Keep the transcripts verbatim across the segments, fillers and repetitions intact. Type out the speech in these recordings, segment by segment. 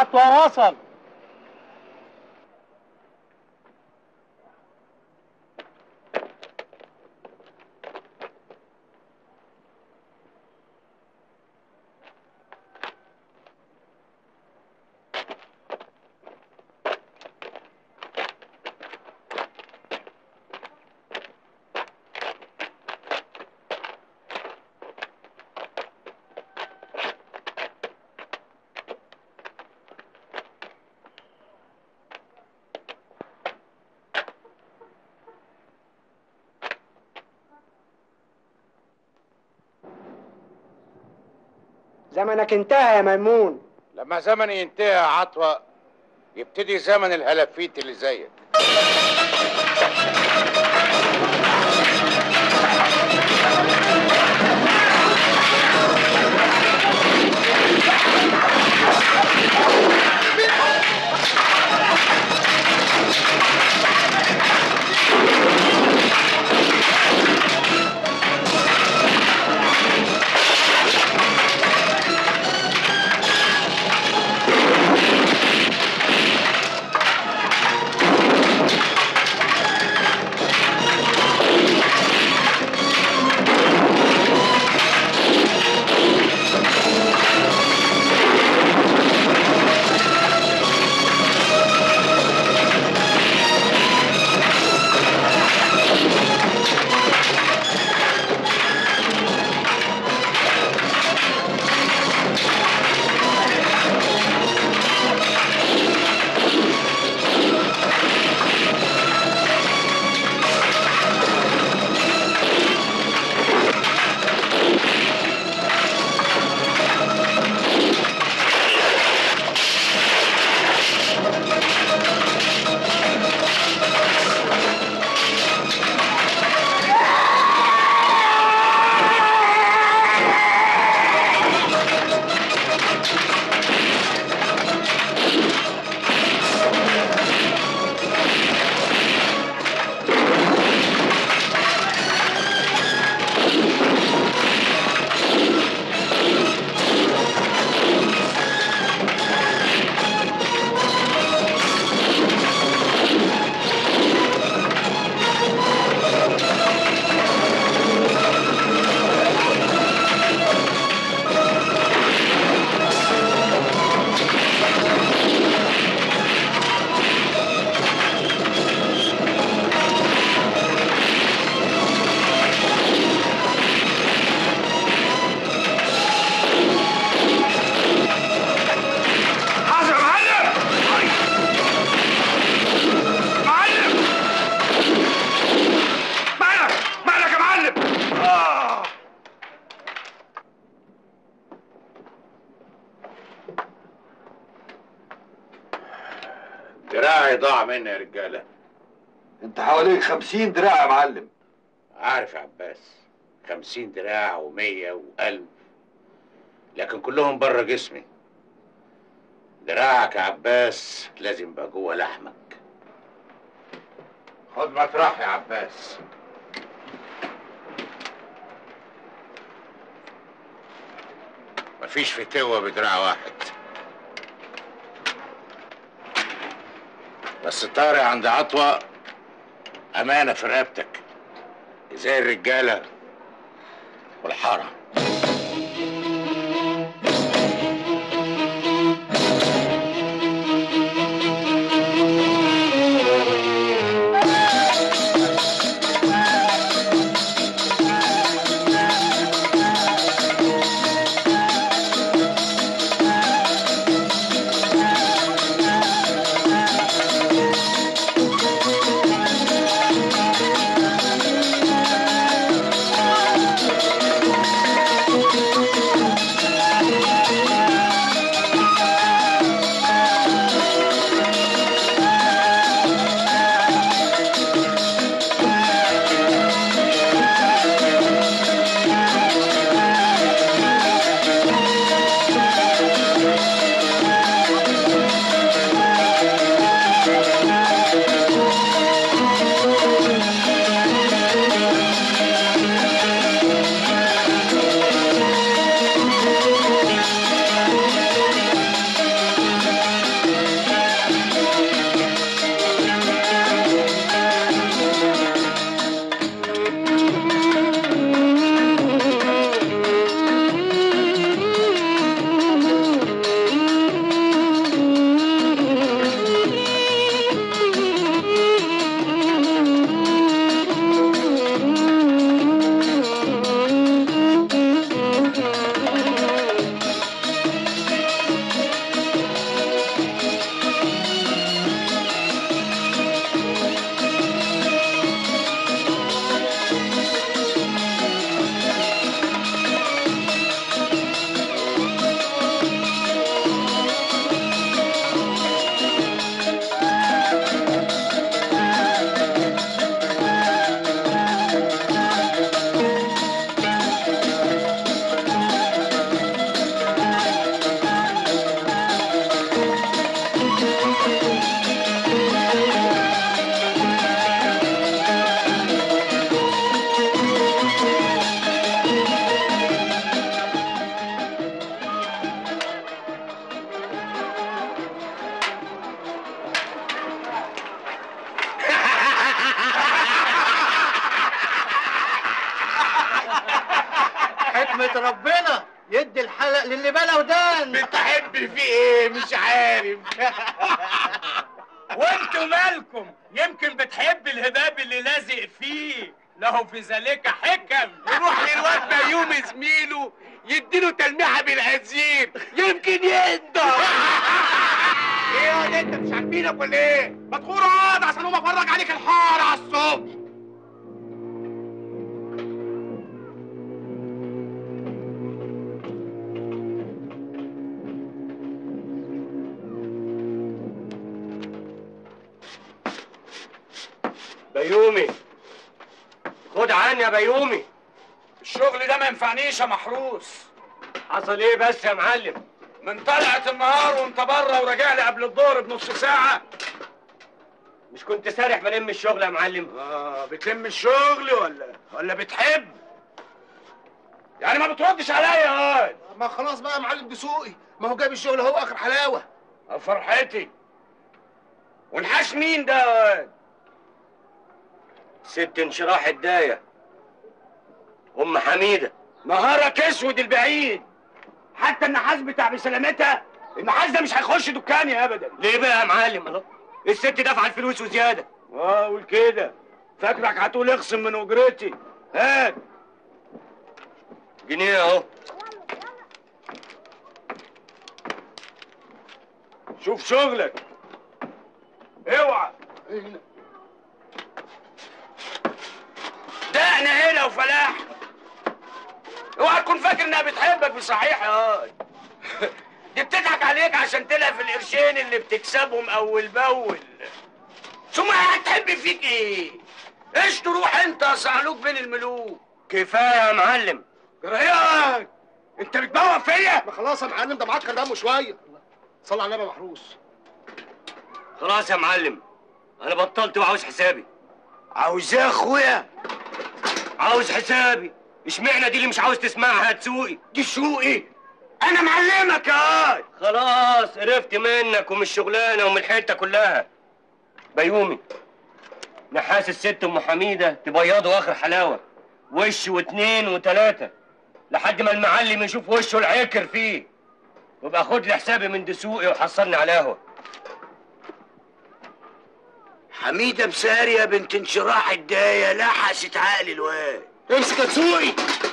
عطوة وصل. زمنك انتهى يا ميمون. لما زمني ينتهي يا عطوة يبتدي زمن الهلافيت اللي زيك. دراعي ضاع مني يا رجاله. انت حواليك خمسين دراع يا معلم. عارف يا عباس، خمسين دراع ومية وألف، لكن كلهم بره جسمي. دراعك يا عباس لازم يبقى جوه لحمك. خد مطرح يا عباس. مفيش فتوة بدراع واحد، بس طارق عند عطوة أمانة في رقبتك زي الرجالة والحارة. احمد ربنا يدي الحلق للي بلا ودان. بتحب فيه ايه مش عارف. وانتوا مالكم؟ يمكن بتحب الهباب اللي لازق فيه، له في ذلك حكم. يروح للواد بيومي زميله يديله تلميحه بالهزير يمكن يقدر. ايه يا انت مش عارفينك ولا ايه؟ ما تخور اقعد عشان اقوم افرج عليك الحاره على الصبح. بيومي خد عني يا بيومي. الشغل ده ما ينفعنيش يا محروس. حصل ايه بس يا معلم؟ من طلعت النهار وانت بره وراجع لي قبل الظهر بنص ساعه. مش كنت سارح بلم الشغل يا معلم؟ اه بتلم الشغل ولا ولا بتحب؟ يعني ما بتردش عليا يا واد. ما خلاص بقى يا معلم دسوقي، ما هو جايب الشغل اهو اخر حلاوه. فرحتي. ونحاش مين ده يا واد؟ ست انشراح الدايه ام حميده. نهارك اسود البعيد. حتى النحاس بتاع بسلامتها النحاس ده مش هيخش دكاني ابدا. ليه بقى يا معلم؟ الله، الست دافعه الفلوس وزياده. اه قول كده. فاكرك هتقول اخصم من اجرتي. هات جنيه اهو. شوف شغلك. اوعى. ده احنا هنا وفلاح. اوعى تكون فاكر انها بتحبك بصحيح يا واد. دي بتضحك عليك عشان تلقى في القرشين اللي بتكسبهم اول باول. ثم هتحب فيك ايه؟ ايش تروح انت يا صعلوك بين الملوك؟ كفايه يا معلم. جرايات انت بتبوق فيا؟ ما خلاص يا معلم ده معكر دمه شويه. صلي على النبي يا محروس. خلاص يا معلم انا بطلت وعاوز حسابي. عاوز ايه يا اخويا؟ عاوز حسابي. اشمعنى دي اللي مش عاوز تسمعها تسوقي؟ دي سوقي؟ انا معلمك يا واد. خلاص قرفت منك ومن الشغلانه ومن الحته كلها. بيومي نحاس الست ام حميده تبيضه اخر حلاوه، وش واتنين وتلاته لحد ما المعلم يشوف وشه العكر فيه، وابقى خد لي حسابي من دسوقي وحصلني على قهوه. حميده مساريه بنت انشراح الدايه لحست عقل الواد. امسك يا دسوقي.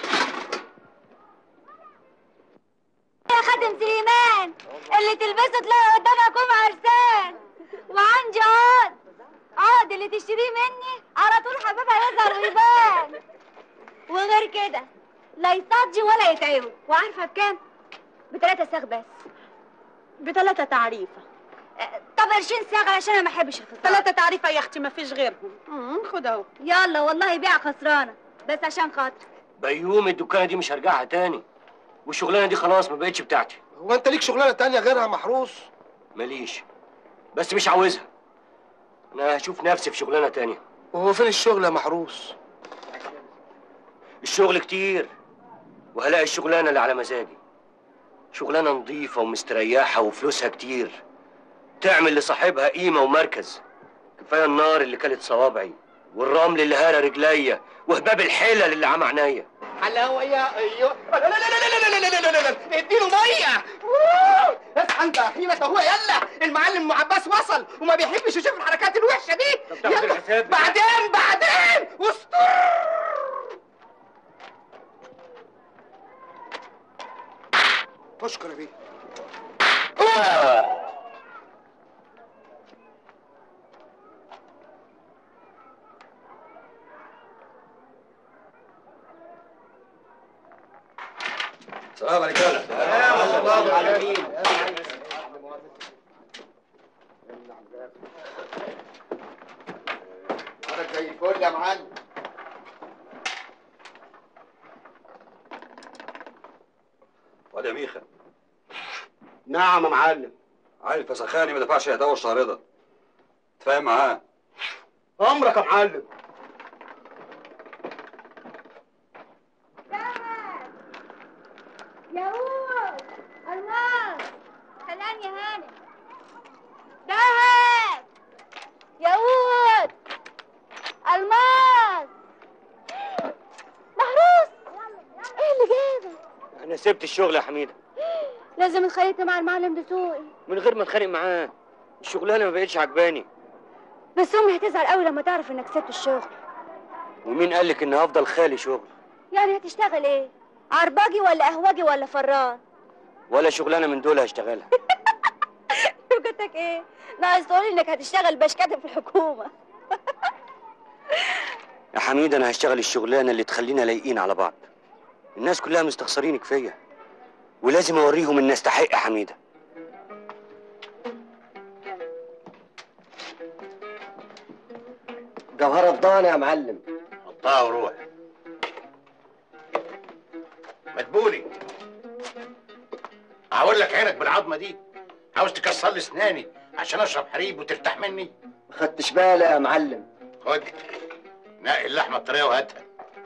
يا خادم سليمان اللي تلبسه تلاقي قدامك ام عرسان. وعندي عقد عقد اللي تشتريه مني على طول حبيبها يظهر ويبان. وغير كده لا يصدي ولا يتعبه. وعارفه بكام؟ بتلاتة ساغ بس. بتلاتة تعريفة. أه، طب قرشين ساغ عشان انا ما بحبش الخساره. تلاتة تعريفة يا اختي ما فيش غيرهم. امم خد اهو. يلا والله بيع خسرانه بس عشان خاطر. بيومي الدكانه دي مش هرجعها تاني، والشغلانه دي خلاص ما بقتش بتاعتي. هو انت ليك شغلانه تانية غيرها يا محروس؟ ماليش، بس مش عاوزها. انا هشوف نفسي في شغلانه تانية. وهو فين الشغل يا محروس؟ الشغل كتير وهلاقي الشغلانه اللي على مزاجي. شغلانه نظيفه ومستريحه وفلوسها كتير، تعمل لصاحبها قيمه ومركز. كفايه النار اللي كلت صوابعي، والرمل اللي هرى رجليا، وهباب الحلل اللي عمى عينيا. حلاوه يا ايوه. لا لا لا لا لا لا لا لا لا اديله ميه. اصحى انت يا حيمه اهو. يلا المعلم ام عباس وصل وما بيحبش يشوف الحركات الوحشه دي. طب تاخد الحساب بعدين بعدين استر. اشكر يا بيه. سلام عليكم. سلام عليكم. حضرتك زي الفل يا معلم. واد يا ميخا، نعم يا معلم. عيل فسخاني ما دفعش هداوه الشهر ده. تفاهم معاه؟ امرك يا معلم. ياقوت الماس خلاني يا هاني. دهب ياقوت الماس. محروس ايه اللي جابك؟ انا سبت الشغل يا حميده. لازم اتخانقت مع المعلم دسوقي. من غير ما اتخانق معاه، الشغلانه ما بقتش عجباني. بس امي هتزعل قوي لما تعرف انك سبت الشغل. ومين قال لك اني هفضل خالي شغل؟ يعني هتشتغل ايه؟ عرباجي ولا قهوجي ولا فران؟ ولا شغلانه من دول هشتغلها. لوجتك ايه؟ ناقص تقولي انك هتشتغل بشكاتب في الحكومه. يا حميد انا هشتغل الشغلانه اللي تخلينا لايقين على بعض. الناس كلها مستخسرينك فيا، ولازم اوريهم اني استحق يا حميده. جوهرة ضاني يا معلم. حطها وروح. مدبولي، اعور لك عينك بالعظمه دي. عاوز تكسر لي اسناني عشان اشرب حليب وترتاح مني؟ ما خدتش بالي يا معلم. خد نقي اللحمه الطريه وهاتها.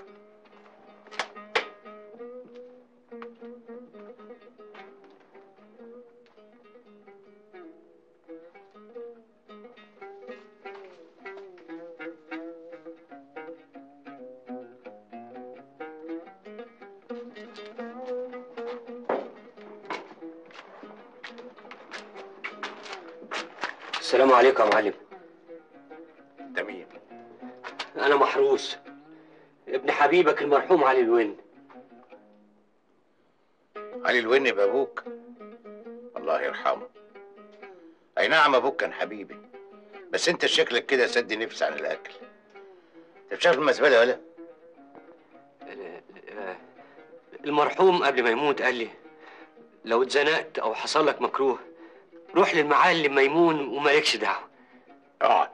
السلام عليكم يا معلم. انت مين؟ انا محروس، ابن حبيبك المرحوم علي الون. علي الون يبقى ابوك؟ الله يرحمه. اي نعم ابوك كان حبيبي، بس انت شكلك كده سد نفسي عن الاكل. انت مش عارف المزبله ولا؟ المرحوم قبل ما يموت قال لي لو اتزنقت او حصل لك مكروه روح للمعلم ميمون ومالكش دعوه. اقعد.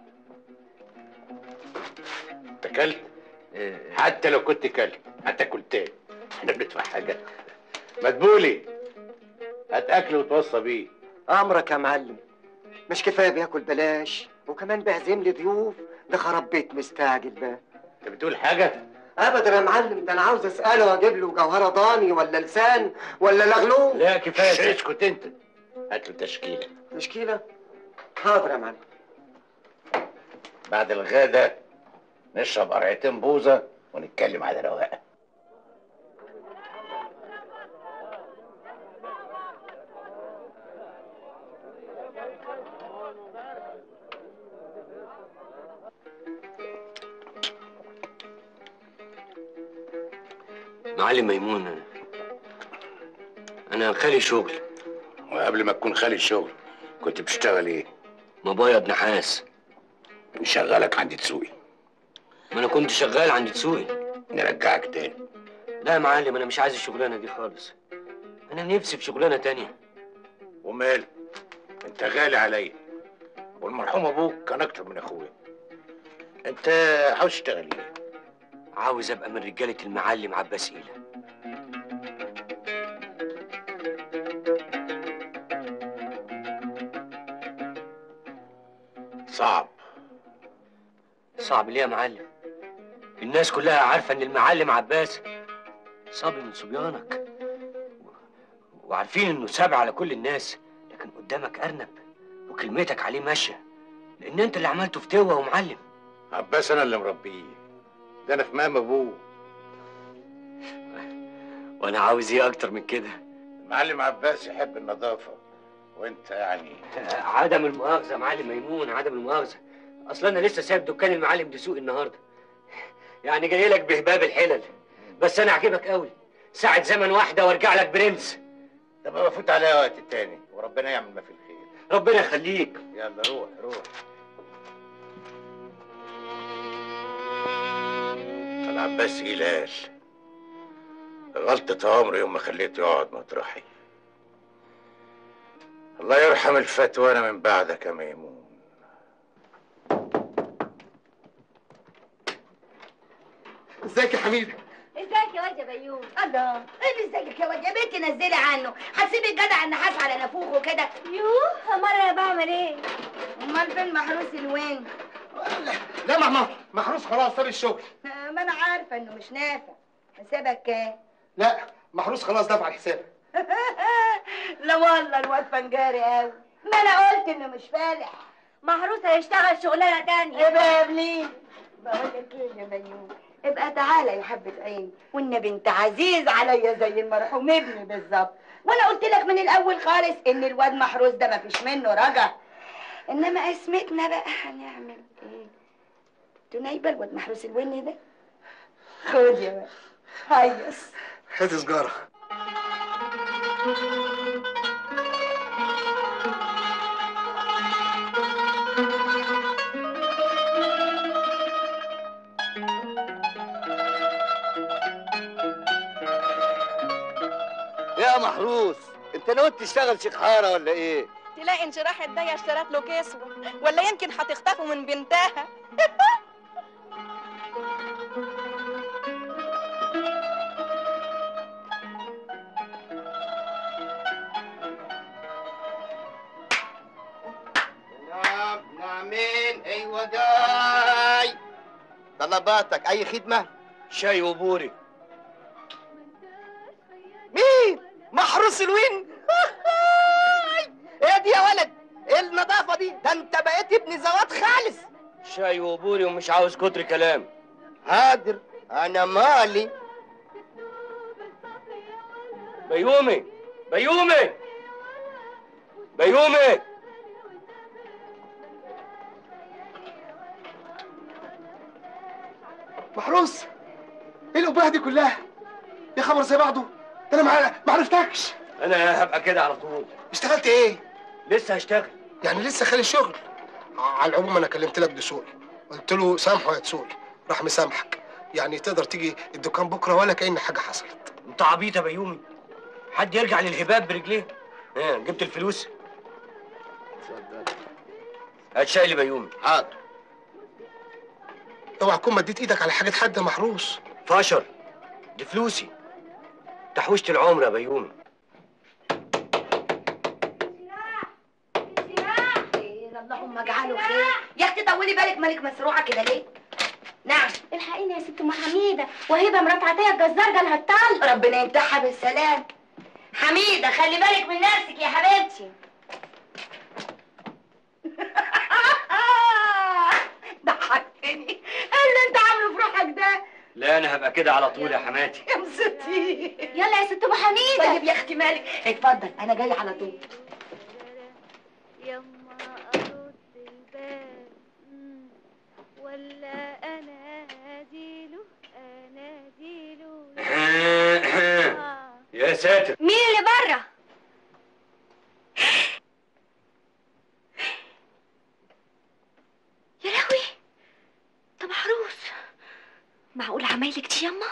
انت كلت؟ حتى لو كنت كلت حتى كلتين احنا بندفع حاجه. مدبولي هات اكل وتوصى بيه. امرك يا معلم. مش كفايه بياكل بلاش وكمان بيعزم لي ضيوف؟ ده خراب بيت مستعجل بقى. انت بتقول حاجه؟ ابدا يا معلم، ده انا عاوز اساله واجيب له جوهره ضاني ولا لسان ولا لغلوب. لا كفايه. اسكت انت. هات له تشكيله. تشكيله؟ حاضر يا معلم. بعد الغدا نشرب قرعتين بوظه ونتكلم على رواقه. معلم ميمون، انا خالي شغل. وقبل ما تكون خالي شغل كنت بتشتغل ايه؟ مبيض نحاس. نشغلك عند دسوقي. ما انا كنت شغال عند دسوقي. نرجعك تاني. لا يا معلم انا مش عايز الشغلانه دي خالص. انا نفسي في شغلانه تانية. ومال؟ انت غالي عليا، والمرحوم ابوك كان اكتر من اخويا. انت عاوز تشتغل ايه؟ عاوز ابقى من رجاله المعلم عباس إيلة. صعب. صعب ليه يا معلم؟ الناس كلها عارفه ان المعلم عباس صبي من صبيانك، وعارفين انه سابع على كل الناس، لكن قدامك ارنب وكلمتك عليه ماشيه، لان انت اللي عملته فتوه ومعلم. عباس انا اللي مربيه، ده انا في مقام ابوه. وانا عاوز ايه اكتر من كده؟ المعلم عباس يحب النظافه، وانت يعني عدم المؤاخذه يا معلم ميمون، عدم المؤاخذه. اصل انا لسه سايب دكان المعلم دسوقي النهارده، يعني جاي لك بهباب الحلل، بس انا عاجبك قوي. ساعة زمن واحده وارجع لك برنس. طب بفوت عليها وقت تاني وربنا يعمل ما في الخير. ربنا يخليك. يلا روح روح. العباس هلال غلطة عمري يوم ما خليته يقعد مطرحي. الله يرحم الفتوى انا من بعدك يا ميمون. ازيك يا حميده؟ ازيك يا واد يا بيوم؟ الله، ايه اللي ازيك يا واد يا بنتي؟ نزلي عنه، هتسيبي الجدع النحاس على نافوخه كده؟ يوه امال انا بعمل ايه؟ امال فين محروس الوين؟ لا ماما، محروس خلاص ساب الشغل. ما انا عارفه انه مش نافع. حسابك كام؟ لا محروس خلاص دفع الحساب. لا والله الواد فنجاري قوي. ما انا قلت انه مش فالح. محروس هيشتغل شغلانه تانية. ايه بقى يا ابني؟ بقول لك ايه يا بيوم، ابقى تعالى يا حبة عيني، والنبي انت عزيز عليا زي المرحوم ابني بالظبط. وانا قلت لك من الاول خالص ان الواد محروس ده مفيش منه رجع. انما اسمتنا بقى هنعمل ايه؟ تنايبه الواد محروس الوني ده. خد يا بقى هيص. هات سجاره. يا محروس، انت ناوي تشتغل شيخ حاره ولا ايه؟ تلاقي انشراح الدايه اشترت له كسوه، ولا يمكن هتخطفه من بنتها. نعم نعمين. ايوه جاي. طلباتك اي خدمه؟ شاي وبوري. مين؟ محروس الوين؟ ايه دي يا ولد؟ ايه النظافه دي؟ ده انت بقيت ابن زوات خالص. شاي وبوري ومش عاوز كتر كلام. حاضر، انا مالي. بيومي بيومي بيومي. محروس، ايه الابهه دي كلها؟ يا خبر زي بعضه، ده انا ما عرفتكش. انا هبقى كده على طول. اشتغلت ايه؟ لسه هشتغل. يعني لسه خالي الشغل؟ على العموم انا كلمت لك دسوقي، قلت له سامحه يا دسوقي، راح مسامحك. يعني تقدر تيجي الدكان بكره ولا كأن حاجه حصلت. انت عبيط يا بيومي، حد يرجع للهباب برجليه؟ ايه جبت الفلوس؟ اتفضل. هات شاي لبيومي. حاضر. اوعى تكون مديت ايدك على حاجه حد يا محروس. فشر، دي فلوسي، تحويشة العمر يا بيومي. اللهم اجعله خير. يا اختي طولي بالك، مالك مسروعه كده ليه؟ نعم. الحقيني يا ست ام حميده، وهبه مرات عطيه الجزار جالها الطلق. ربنا ينتحها بالسلام. حميده خلي بالك من نفسك يا حبيبتي. ضحكتني. ايه اللي انت عامله في روحك ده؟ لا انا هبقى كده على طول يا حماتي. يا مستي. يلا يا ست ام حميده. طيب يا اختي مالك؟ اتفضل انا جاي على طول. يما ارد الباب ولا اناديله اناديله. يا ساتر، مين اللي بره؟ يا لهوي، ده محروس. معقول عمايلك دي يما؟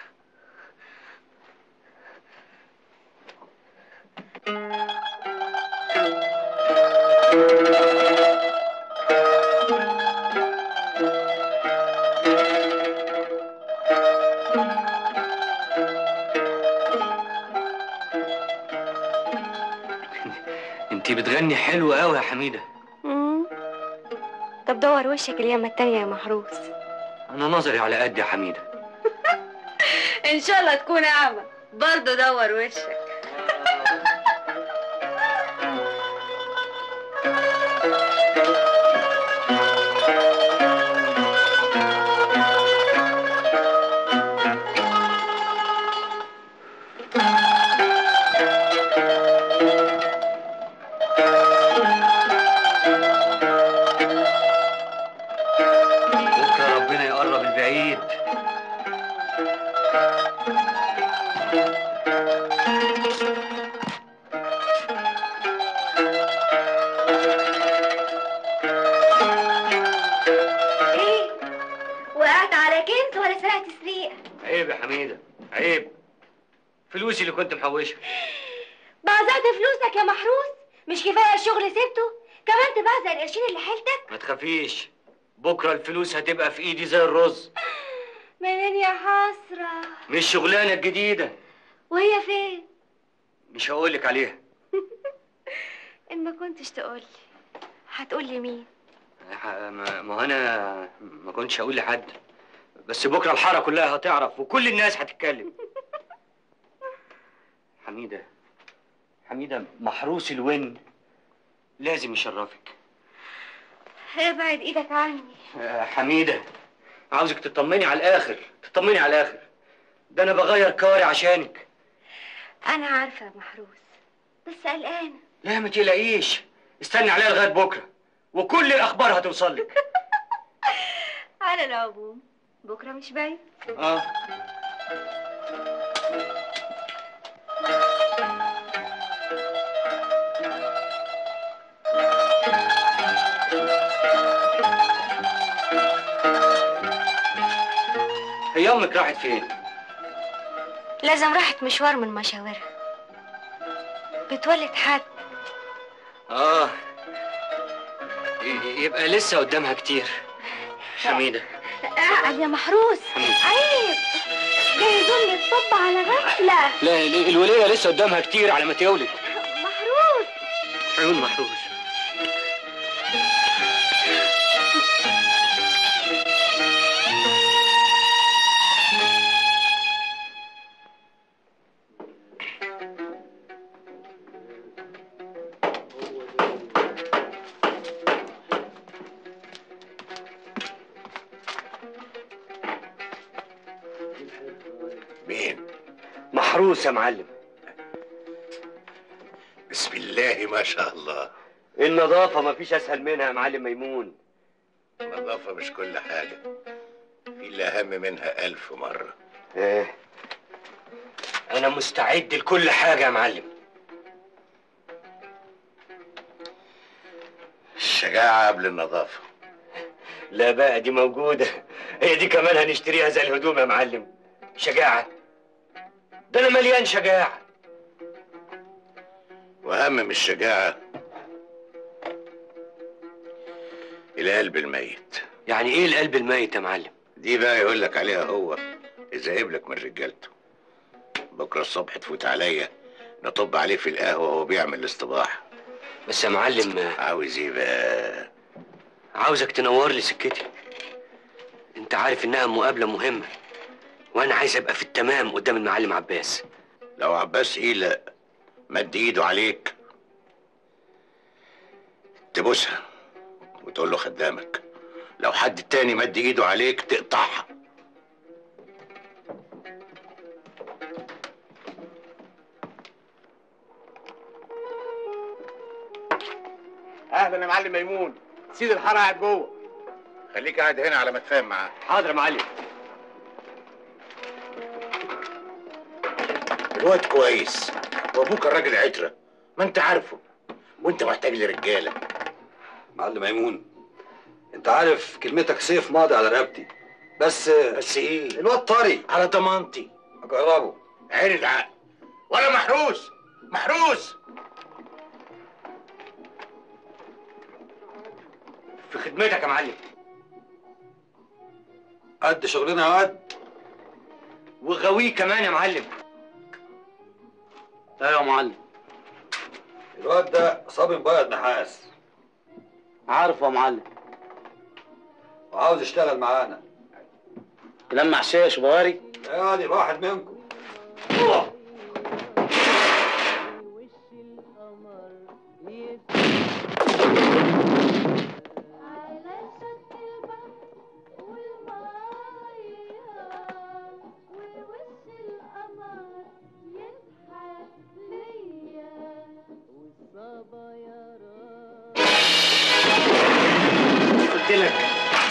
انتي بتغني حلو قوي يا حميده. امم طب دور وشك اليمه التانيه يا محروس. انا نظري على قد يا حميده. ان شاء الله تكون اعمى برضه دور وشك. بكره ربنا يقرب البعيد. ايه؟ وقعت على كنز ولا سرقت سريقه؟ عيب يا حميده، عيب. فلوسي اللي كنت محوشها. بعزقت فلوسك يا محروس؟ مش كفايه الشغل سبته؟ كمان تبعزق القرشين اللي حيلتك؟ ما تخافيش، بكره الفلوس هتبقى في ايدي زي الرز. منين يا حسره؟ مش الشغلانه الجديده. وهي فين؟ مش هقولك عليها. ان ما كنتش تقولي هتقولي مين؟ ح- ما ما هو انا ما كنتش هقول لحد، بس بكره الحاره كلها هتعرف وكل الناس هتتكلم. حميده، حميده محروس الون لازم يشرفك. ابعد ايدك عني. آه، حميده عاوزك تطمني على الاخر، تطمني على الاخر. ده انا بغير كواري عشانك. انا عارفه يا محروس، بس قلقانه. لا ما تقلقيش، استني عليا لغايه بكره وكل الاخبار هتوصل لك. على العموم بكره مش بعيد. اه هي امك راحت فين؟ لازم راحت مشوار من مشاورها، بتولد حد. اه ي- يبقى لسه قدامها كتير. حميده اقعد يا محروس، عيب جايزون الطب على غفله. لا ال- الوليه لسه قدامها كتير على ما تولد. محروس عيون محروس. مين؟ محروس يا معلم. بسم الله ما شاء الله. النظافة مفيش أسهل منها يا معلم ميمون. النظافة مش كل حاجة، في اللي أهم منها ألف مرة. إيه؟ أنا مستعد لكل حاجة يا معلم. الشجاعة قبل النظافة. لا بقى دي موجودة، هي دي كمان هنشتريها زي الهدوم يا معلم. شجاعة؟ ده أنا مليان شجاعة. وأهم من الشجاعة القلب الميت. يعني إيه القلب الميت يا معلم؟ دي بقى يقول لك عليها هو إذا قبلك من رجالته. بكرة الصبح تفوت عليا نطب عليه في القهوة وهو بيعمل الاصطباح. بس يا معلم عاوز إيه بقى؟ عاوزك تنور لي سكتي. أنت عارف إنها مقابلة مهمة، وأنا عايز أبقى في التمام قدام المعلم عباس. لو عباس إيه لا مد إيده عليك تبوسها وتقول له خدامك. لو حد تاني مد إيده عليك تقطعها. اهلا يا معلم ميمون، سيد الحاره قاعد جوه. خليك قاعد هنا على ما تفهم معاه. حاضر يا معلم. الواد كويس وابوك الراجل عترة، ما انت عارفه، وانت محتاج لرجاله. معلم ميمون، انت عارف كلمتك سيف ماضي على رقبتي، بس بس ايه؟ الواد طري. على ضمانتي. اجربه. عين العقل. ولا محروس محروس. في خدمتك يا معلم. قد شغلنا يا قد. وغاويه كمان يا معلم. ايوه يا معلم. الواد ده صبي مبيض نحاس. عارفه يا معلم. وعاوز يشتغل معانا. لمع شاش وبواري. يعني واحد منكم. قلت لك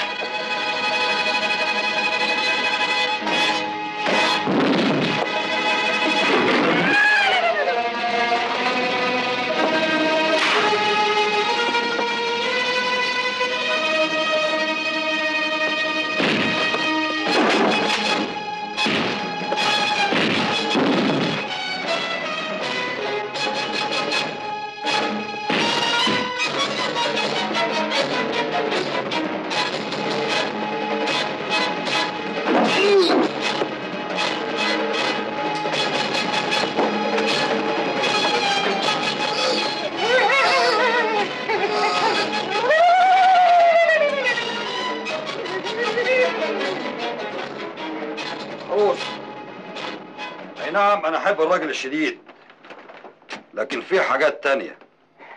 اي نعم انا احب الراجل الشديد، لكن في حاجات تانية.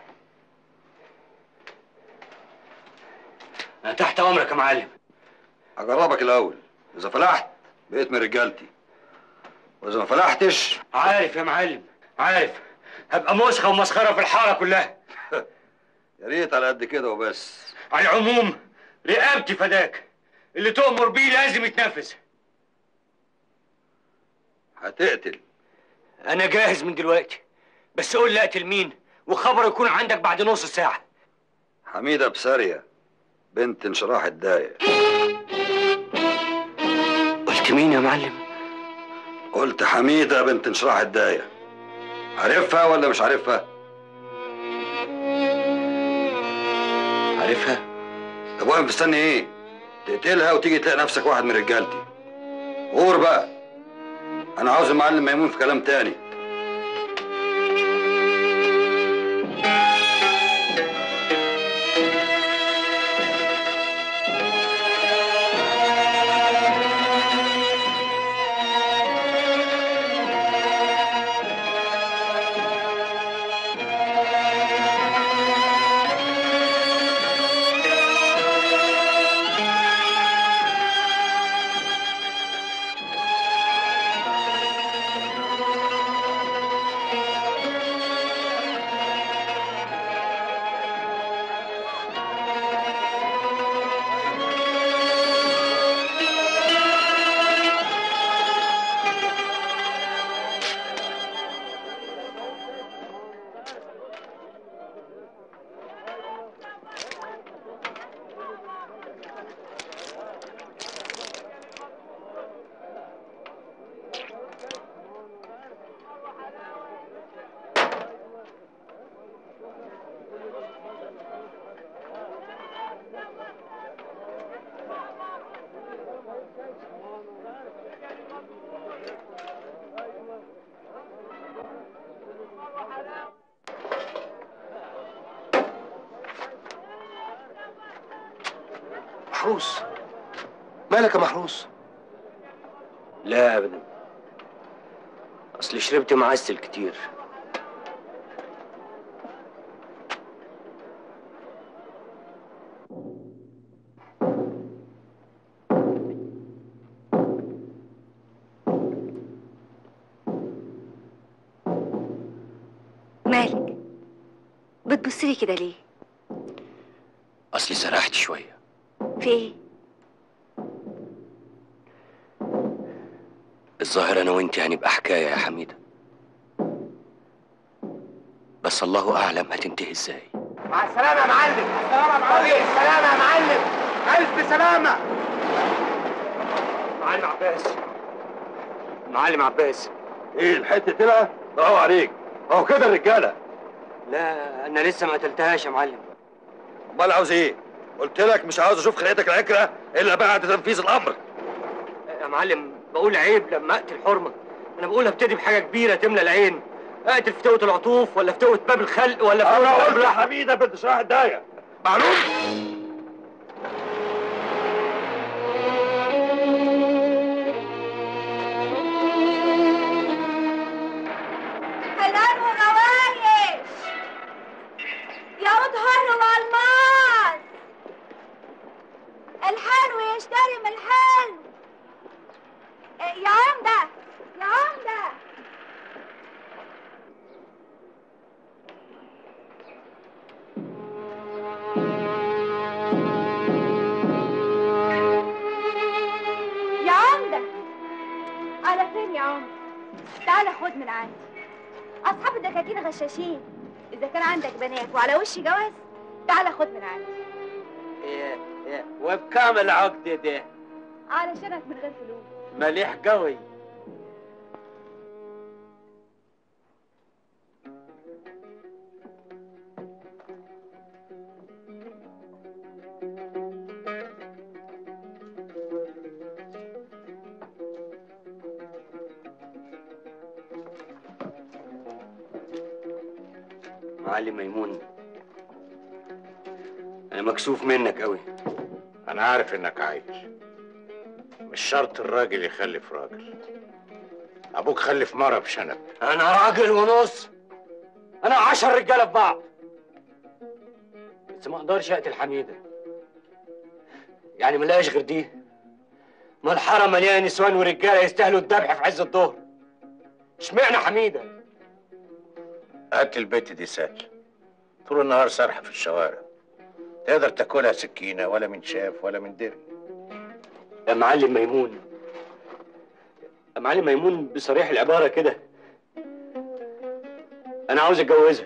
انا تحت امرك يا معلم. هجربك الاول، اذا فلحت بقيت من رجالتي، واذا ما فلحتش عارف يا معلم، عارف هبقى مسخه ومسخره في الحاره كلها. يا ريت على قد كده وبس. على العموم رقابتي فداك، اللي تؤمر بيه لازم يتنفذ. هتقتل؟ انا جاهز من دلوقتي، بس قول لي اقتل مين وخبر يكون عندك بعد نص ساعه. حميده بساريه بنت انشراح الدايه. قلت مين يا معلم؟ قلت حميده بنت انشراح الدايه. عارفها ولا مش عارفها؟ عارفها. طب واقف مستني ايه؟ تقتلها وتيجي تلاقي نفسك واحد من رجالتي. غور بقى، انا عاوز المعلم ميمون في كلام تاني. محروس، مالك يا محروس؟ لا ابدا، اصل شربت معسل كتير. مالك بتبصلي كده ليه؟ اصلي سرحت شويه. في ايه؟ الظاهر انا وانتي هنبقى حكايه يا حميده، بس الله اعلم هتنتهي ازاي. مع السلامة يا معلم. السلامة يا معلم. طريق السلامة يا معلم. ألف سلامة. معلم عباس، معلم عباس. ايه الحته طلع؟ برافو عليك، اهو كده الرجاله. لا انا لسه ما قتلتهاش يا معلم. امال عاوز ايه؟ قلت لك مش عاوز اشوف خلقتك العكره الا بعد تنفيذ الامر. يا معلم بقول عيب لما اقتل حرمه، انا بقول ابتدي بحاجه كبيره تملى العين. اقتل في توة العطوف ولا في توة باب الخلق ولا في انا توة قلت حميده بنت شراح الدايه. معلوم؟ حلال وروايش، يعود هر والماس، الحلو يشتري من الحلو. يا عمدة يا عمدة، يا عمدة على فين يا عمدة؟ تعالى خد من عندي. أصحاب الدكاكين غشاشين، إذا كان عندك بنات وعلى وش جواز تعالى خد من عندي. ايه ايه وبكام العقد ده؟ علشانك من غير فلوس. مليح قوي. معلم ميمون، انا مكسوف منك قوي. انا عارف انك عايش، مش شرط الراجل يخلف راجل. ابوك خلف مرة بشنب. انا راجل ونص، انا عشر رجاله في بعض، بس ما اقدرش اقتل حميده. يعني ملاقيش غير دي، ما الحاره مليانه نسوان ورجاله يستاهلوا الذبح في عز الظهر. اشمعنى حميده؟ قتل البت دي سهل، طول النهار سارحه في الشوارع، تقدر تاكلها سكينه ولا من شاف ولا من دري. يا معلم ميمون، يا معلم ميمون بصريح العباره كده، انا عاوز اتجوزها.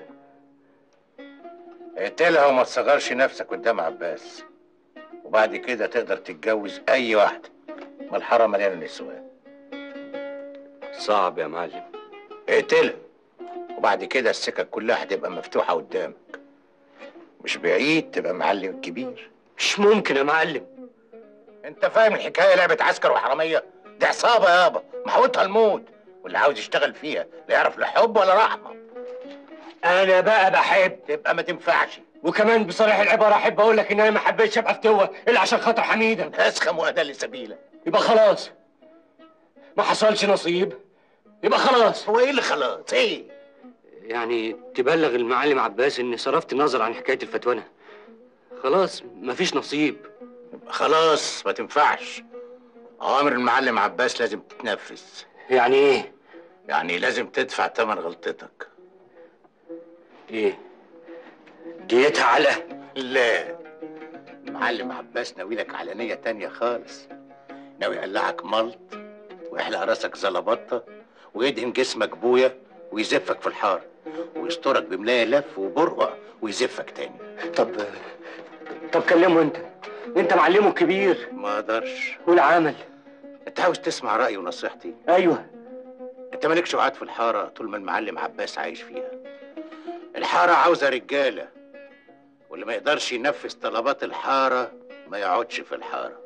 اقتلها وما تصغرش نفسك قدام عباس، وبعد كده تقدر تتجوز اي واحده، ما الحاره مليانه نسوان. صعب يا معلم. اقتلها وبعد كده السكك كلها هتبقى مفتوحه قدامك، مش بعيد تبقى معلم كبير. مش ممكن يا معلم. انت فاهم الحكايه لعبه عسكر وحراميه؟ دي عصابه يابا محوطها الموت، واللي عاوز يشتغل فيها لا يعرف لا حب ولا رحمه. انا بقى بحب. تبقى ما تنفعش. وكمان بصريح العباره احب اقول لك ان انا ما حبيتش ابقى فتوه الا عشان خاطر حميده. اسخم وادل سبيله. يبقى خلاص ما حصلش نصيب، يبقى خلاص. هو ايه اللي خلاص؟ ايه يعني تبلغ المعلم عباس اني صرفت النظر عن حكايه الفتوانه. خلاص مفيش نصيب. خلاص ما تنفعش. اوامر المعلم عباس لازم تتنفذ. يعني ايه؟ يعني لازم تدفع ثمن غلطتك. ايه؟ ديتها علقه؟ لا، المعلم عباس ناوي لك على نيه تانيه خالص. ناوي يقلعك ملط ويحلق راسك زلبطه ويدهن جسمك بويا ويزفك في الحاره ويسترك بملايه لف وبرقع ويزفك تاني. طب طب كلمه انت، انت معلمه الكبير. ما اقدرش. والعمل؟ انت عاوز تسمع رايي ونصيحتي؟ ايوه. انت مالكش وعد في الحاره طول ما المعلم عباس عايش فيها. الحاره عاوزه رجاله، واللي ما يقدرش ينفذ طلبات الحاره ما يقعدش في الحاره.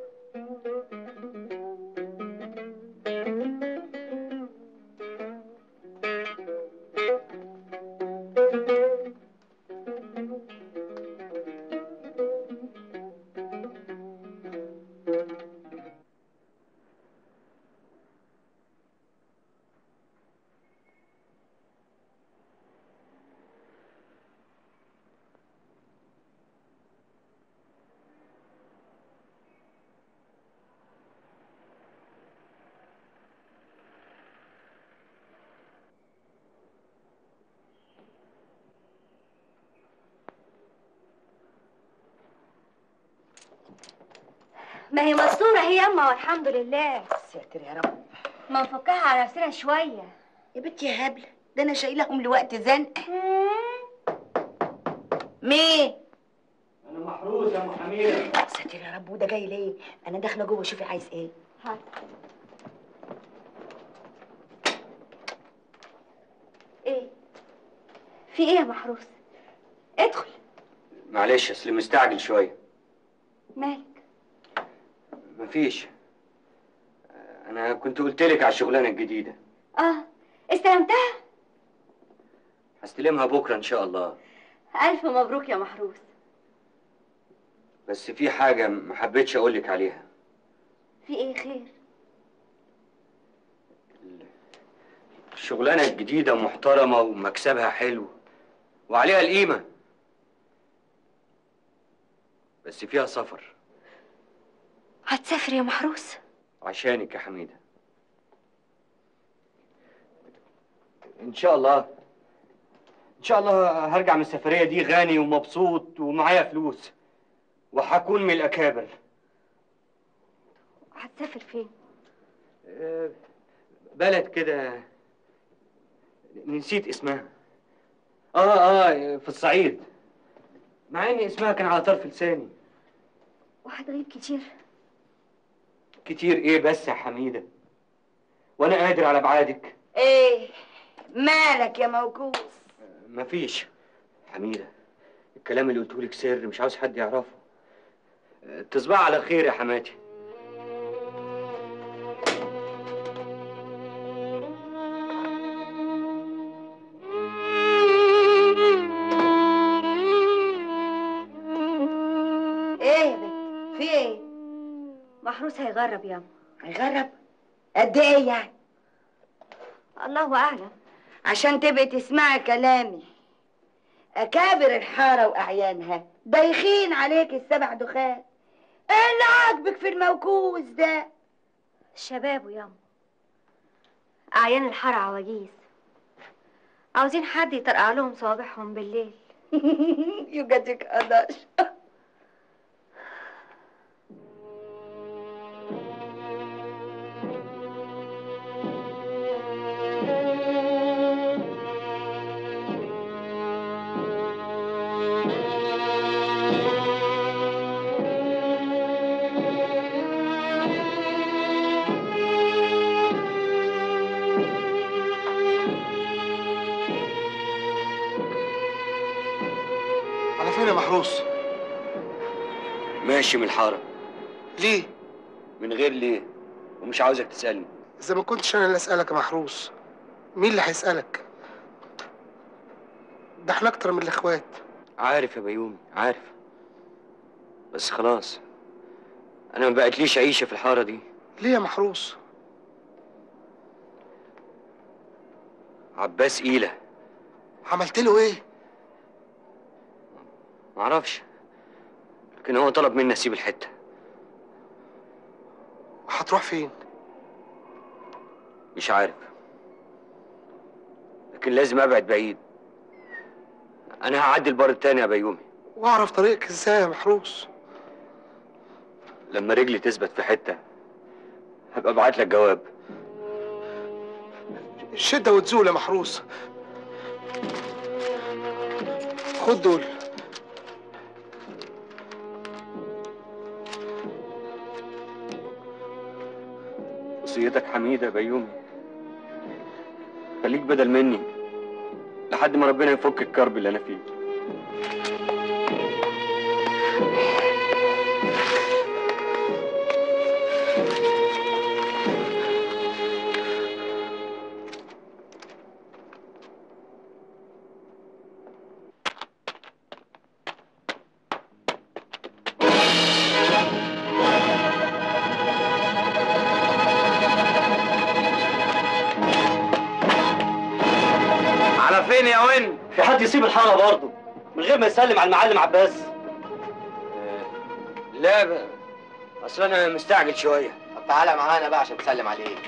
ما هي مستورة هي ياما والحمد لله. ساتر يا رب. ما نفكها على نفسنا شوية يا بنتي يا هبلة، ده انا شايلهم لوقت زنقة. مين؟ انا محروس يا ام حميده. ساتر يا رب، وده جاي ليه؟ انا داخله جوه شوفي عايز ايه. هات. ايه؟ في ايه يا محروس؟ ادخل. معلش اصل مستعجل شويه. مالك؟ مفيش، انا كنت قلت لك على الشغلانه الجديده. اه استلمتها؟ هستلمها بكره ان شاء الله. الف مبروك يا محروس. بس في حاجه ما حبيتش اقول لك عليها. في ايه خير؟ الشغلانه الجديده محترمه ومكسبها حلو وعليها القيمه، بس فيها سفر. هتسافر يا محروس؟ عشانك يا حميده. ان شاء الله ان شاء الله هرجع من السفريه دي غني ومبسوط ومعايا فلوس وهكون من الاكابر. هتسافر فين؟ بلد كده نسيت اسمها. اه اه في الصعيد، مع ان اسمها كان على طرف لساني. وهتغيب كتير؟ كتير ايه بس يا حميده، وانا قادر على بعادك. ايه مالك يا موكوس؟ مفيش حميده، الكلام اللي قلته لك سر مش عاوز حد يعرفه. تصبح على خير يا حماتي. ايه يا بنت في ايه؟ محروس هيغرب ياما. هيغرب؟ قد ايه يعني؟ الله اعلم. عشان تبقي تسمعي كلامي، اكابر الحاره واعيانها دايخين عليك السبع دخان. ايه اللي عاجبك في الموكوس ده؟ الشباب وياما أعيان الحارة عواجيز عاوزين حد يطرقع لهم صوابعهم بالليل. يوجدك قداش. على فين يا محروس؟ ماشي من الحاره. ليه؟ من غير ليه، ومش عاوزك تسالني. إذا ما كنتش أنا اللي أسألك يا محروس، مين اللي هيسألك؟ ده احنا أكتر من الإخوات. عارف يا بيومي، عارف، بس خلاص انا ما بقتليش عيشه في الحاره دي. ليه يا محروس؟ عباس إيلة. عملت له إيه؟ معرفش، لكن هو طلب مني اسيب الحته. هتروح فين؟ مش عارف، لكن لازم ابعد بعيد. انا هعدي البر التاني يا بيومي. واعرف طريقك ازاي يا محروس؟ لما رجلي تثبت في حته هبقى ابعت لك جواب. الشده وتزول يا محروس. خد دول. وصيتك حميده يا بيومي، خليك بدل مني لحد ما ربنا يفك الكرب اللي انا فيه. فين يا وين؟ في حد يسيب الحاره برضه من غير ما يسلم على المعلم عباس؟ لا ب... اصل انا مستعجل شويه. طب تعالى معانا بقى عشان تسلم عليك.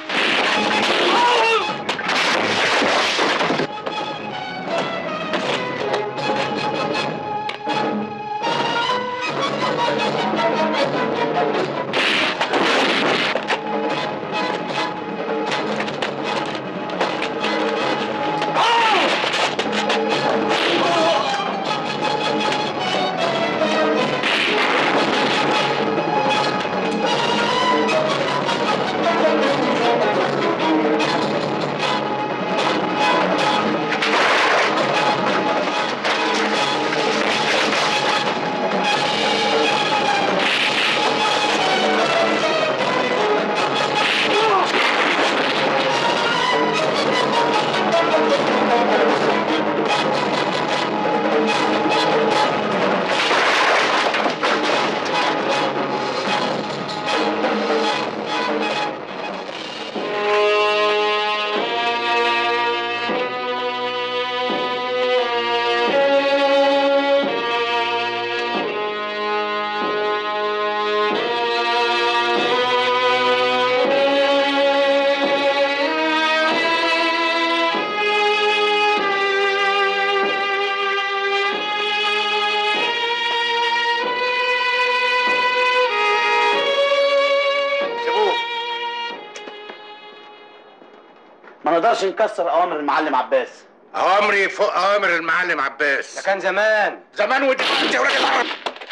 ما نقدرش نكسر اوامر المعلم عباس. اوامري فوق اوامر المعلم عباس. ده كان زمان. زمان ودلوقتي يا راجل عرب.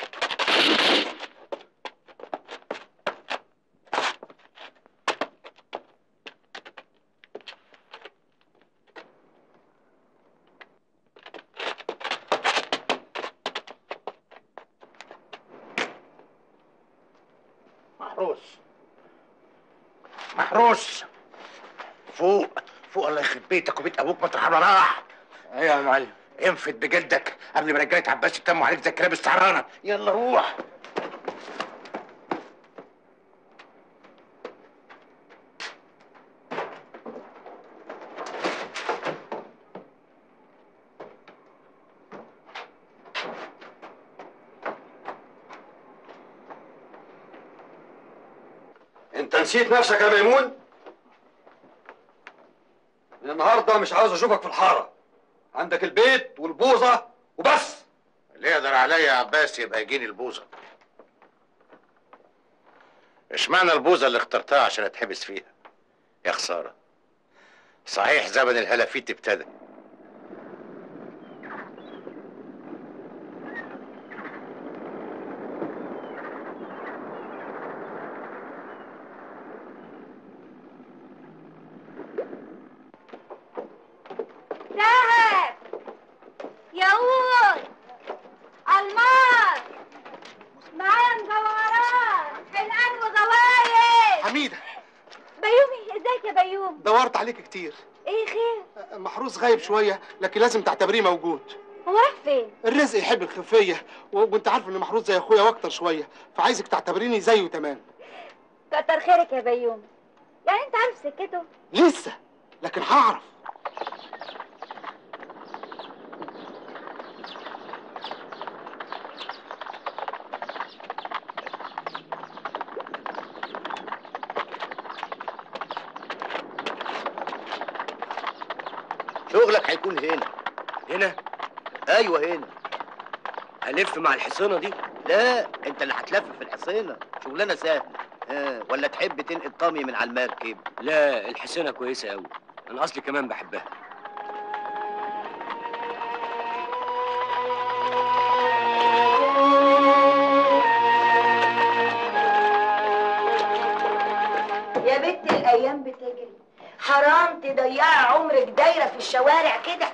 محروس محروس فوق فوق، الله يخرب بيتك وبيت ابوك مطرح ما راح. ايوه يا معلم. انفد بجلدك قبل ما رجاله عباس يتموا عليك زي الكلاب السهرانه. يلا روح. انت نسيت نفسك يا ميمون؟ من النهارده مش عاوز اشوفك في الحاره. عندك البيت والبوظه وبس. اللي يقدر عليا يا عباس يبقى يجيني البوظه. اشمعنى البوظه اللي اخترتها عشان اتحبس فيها؟ يا خساره. صحيح زمن الهلافيت ابتدى. دهب، ياقوت، الماس، معايا مجوهرات، حلقان وغوايش. حميده، بيومي ازيك يا بيومي؟ دورت عليك كتير. ايه خير؟ محروس غايب شويه لكن لازم تعتبريه موجود. هو راح فين؟ الرزق يحب الخفيه، وانت عارف ان محروس زي اخويا واكتر شويه، فعايزك تعتبريني زيه تمام. كتر خيرك يا بيومي. يعني انت عارف سكته؟ لسه، لكن هعرف. شغلك هيكون هنا. هنا؟ ايوه هنا. هلف مع الحصينه دي؟ لا، انت اللي هتلف في الحصينه. شغلانه سهله. آه. ولا تحب تنقل طامي من على المركب؟ لا، الحصينه كويسه قوي. انا اصلي كمان بحبها. يا بنت الايام بتجري، حرام تضيعي عمرك دايره في الشوارع كده.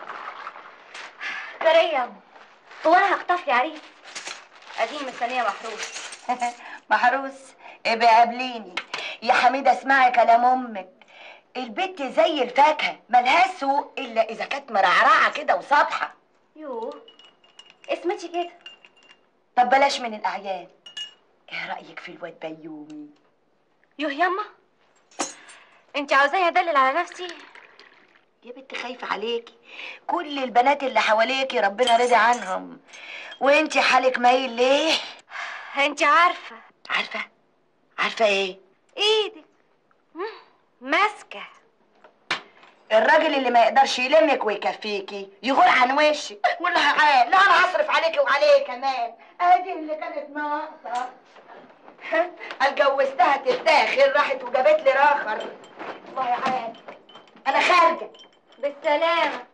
كريم، هو انا هخطف لي عريس؟ اديني مستنيه محروس. محروس؟ ابقى قابليني يا حميده. اسمعي كلام امك، البت زي الفاكهه ملهاش سوق الا اذا كانت مرعرعه كده وصابحه. يوه، اسمتي كده. طب بلاش من الاعيان. ايه رايك في الواد بيومي؟ يوه ياما، انت عاوزاني ادلل على نفسي؟ يا بنت خايفه عليكي، كل البنات اللي حواليكي ربنا رضي عنهم، وانتي حالك مايل ليه؟ انت عارفه. عارفه؟ عارفه ايه؟ ايدك ماسكه. الراجل اللي ما يقدرش يلمك ويكفيكي يغور عن وشك. ولا عال، لا انا هصرف عليكي وعليه كمان. ادي اللي كانت ناقصه. اتجوزتها تتاخر، راحت وجابت لي راخر. الله يعان، انا خارجه. بالسلامه.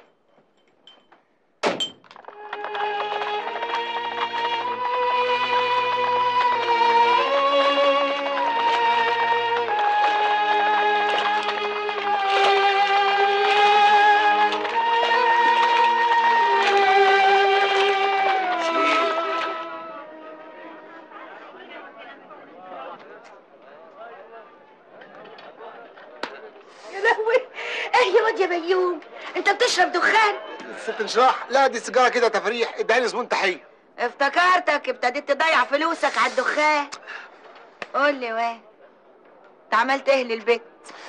يا بيوم، انت بتشرب دخان؟ ست انشراح، لا دي سيجاره كده تفريح، اداني زبون تحيه. افتكرتك ابتديت تضيع فلوسك على الدخان. قول لي وين انت عملت ايه للبت؟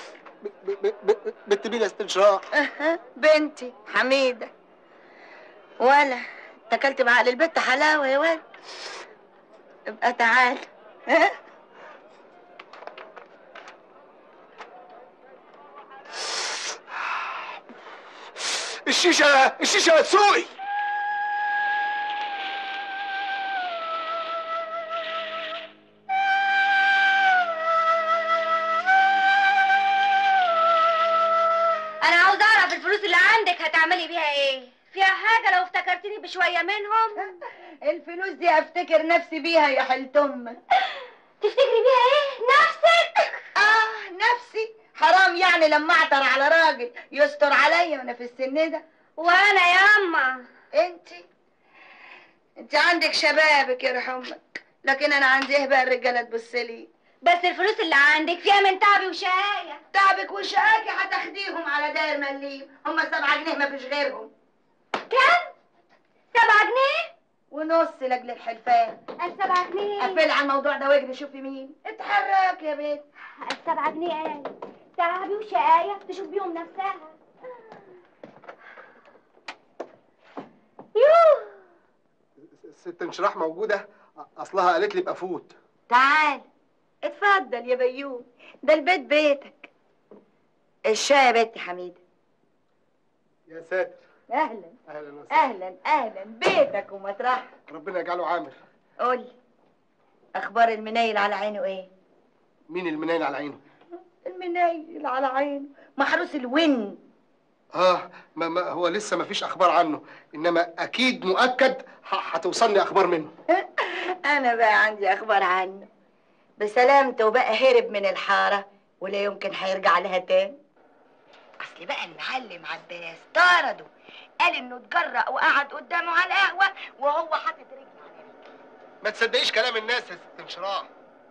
بنت مين يا ست انشراح؟ أه بنتي حميده. ولا اتكلت بعقل البت حلاوه يا ولد. ابقى تعال. ها الشيشه الشيشه تسوقي. انا عاوز اعرف الفلوس اللي عندك هتعملي بيها ايه؟ فيها حاجه لو افتكرتني بشويه منهم؟ الفلوس دي افتكر نفسي بيها يا حلت امك. تفتكري بيها ايه؟ نفسك؟ اه نفسي. حرام يعني لما اعتر على راجل يستر عليا وانا في السن ده. وانا ياما انتي انت عندك شبابك يرحم امك، لكن انا عندي ايه بقى الرجاله تبص لي؟ بس الفلوس اللي عندك فيها من تعبي وشقايا. تعبك وشقاكي هتاخديهم على داير مليم، هما سبعة جنيه ما فيش غيرهم. كم؟ سبعة جنيه؟ ونص لاجل الحلفان. السبعة جنيه قفلي على الموضوع ده واجري شوفي مين. اتحرك يا بنت. السبعة جنيه ايه؟ تعبي وشقايا تشوف بيهم نفسها. يوه ست انشراح موجوده؟ اصلها قالت لي ابقى فوت. تعال اتفضل يا بيوم، ده البيت بيتك. الشاي يا بنتي حميده. يا ساتر. اهلا اهلا وسهلا. اهلا اهلا، بيتك ومطرحك. ربنا يجعله عامر. قولي، اخبار المنيل على عينه ايه؟ مين المنيل على عينه؟ المنيل على عينه محروس الون. اه ما ما هو لسه ما فيش اخبار عنه، انما اكيد مؤكد هتوصلني اخبار منه. انا بقى عندي اخبار عنه، بسلامته وبقى هرب من الحاره ولا يمكن هيرجع لها تاني. اصل بقى المعلم عباس طرده، قال انه اتجرأ وقعد قدامه على القهوه وهو حاطط رجله على رجله. ما تصدقيش كلام الناس يا ست انشراح.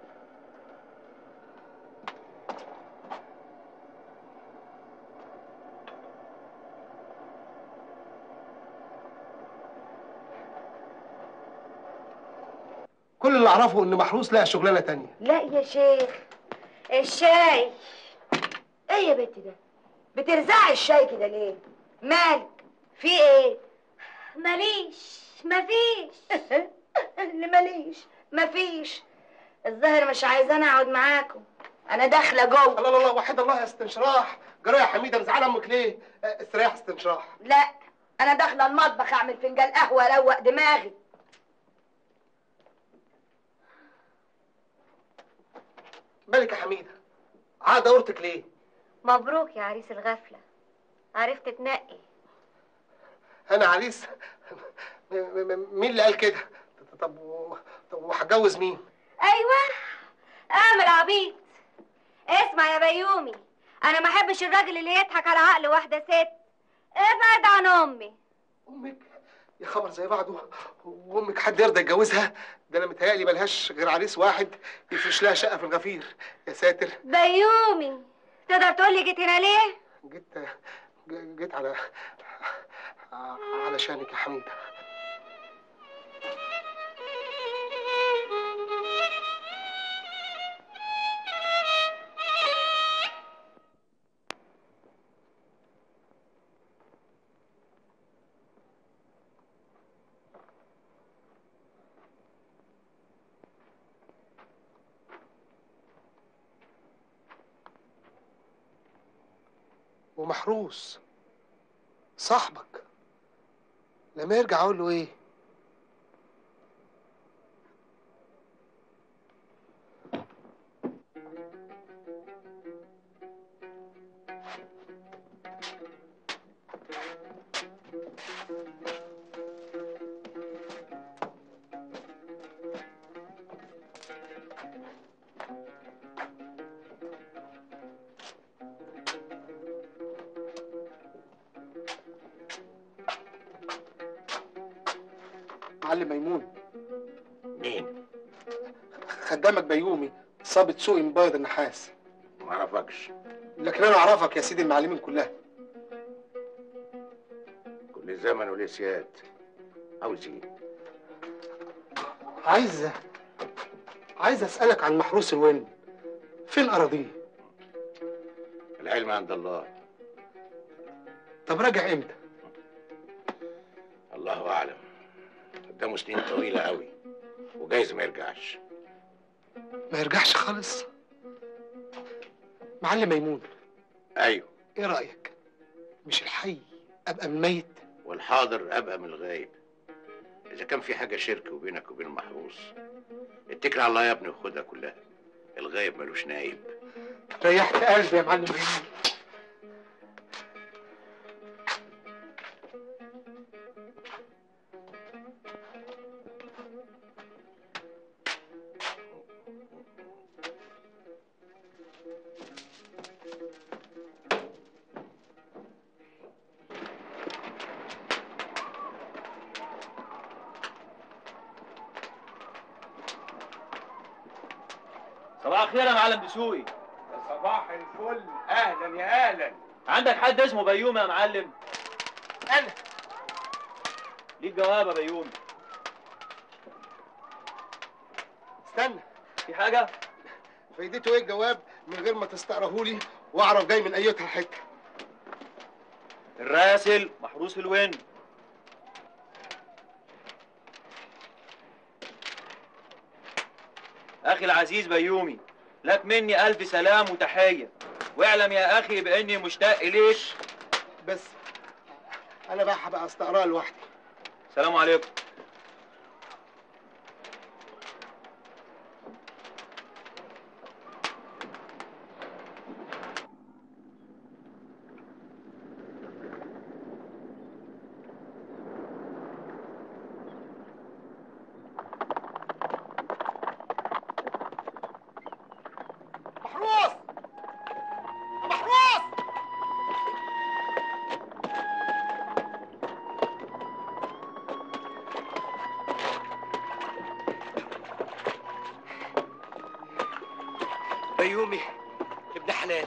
كل اللي اعرفه ان محروس لقى شغلانه تانية. لا يا شيخ، الشاي ايه يا بنتي ده؟ بترزعي الشاي كده ليه؟ مالك؟ في ايه؟ ماليش مفيش. اللي ماليش مفيش. الظاهر مش عايزاني اقعد معاكم، انا داخله جوه. الله الله الله، وحد الله يا ست انشراح. جرى يا حميده مزعله امك ليه؟ استريح يا ست انشراح. لا، انا داخله المطبخ اعمل فنجان قهوه اروق دماغي. مالك يا حميده؟ عاد دورتك ليه؟ مبروك يا عريس الغفلة، عرفت تنقي. انا عريس؟ مين اللي قال كده؟ طب طب وهتجوز مين؟ ايوه اعمل عبيط. اسمع يا بيومي، انا ما احبش الراجل اللي يضحك على عقل واحده ست. ابعد عن امي. امك؟ يا خبر زي بعضه. وامك حد يرضى يتجوزها؟ ده انا متهيألي ملهاش غير عريس واحد يفرش لها شقه في الغفير. يا ساتر. بيومي، تقدر تقول لي جيت هنا ليه؟ جيت جيت على علشانك يا حميده. ومحروس صاحبك لما يرجع اقول له ايه؟ معلم ميمون. مين؟ خدامك بيومي، صابت سوقي من بيض النحاس. ما اعرفكش. لكن انا اعرفك يا سيدي المعلمين كلها. كل زمن وليه سياد. عاوز ايه؟ عايز عايز اسالك عن محروس الون. فين اراضيه؟ العلم عند الله. طب راجع امتى؟ الله اعلم. قدامه سنين طويله قوي وجايز ما يرجعش. ما يرجعش خالص؟ معلم ميمون. ايوه. ايه رايك؟ مش الحي ابقى من الميت والحاضر ابقى من الغايب. اذا كان في حاجه شرك وبينك وبين المحروس اتكل على الله يا ابني وخدها كلها. الغايب ملوش نايب. ريحت قلبي يا معلم ميمون. صباح الخير يا معلم دسوقي. يا صباح الفل، اهلا يا اهلا. عندك حد اسمه بيومي يا معلم؟ انا. ليك جواب يا بيومي. استنى. في حاجة؟ فايدته ايه الجواب من غير ما تستقرهولي واعرف جاي من ايتها حته؟ الراسل محروس الون. اخي العزيز بيومي، لك مني ألف سلام وتحية، واعلم يا أخي بإني مشتاق إليك. بس انا بقى هبقى استقرأ لوحدي. سلام عليكم. محروس محروس بيومي ابن حلال،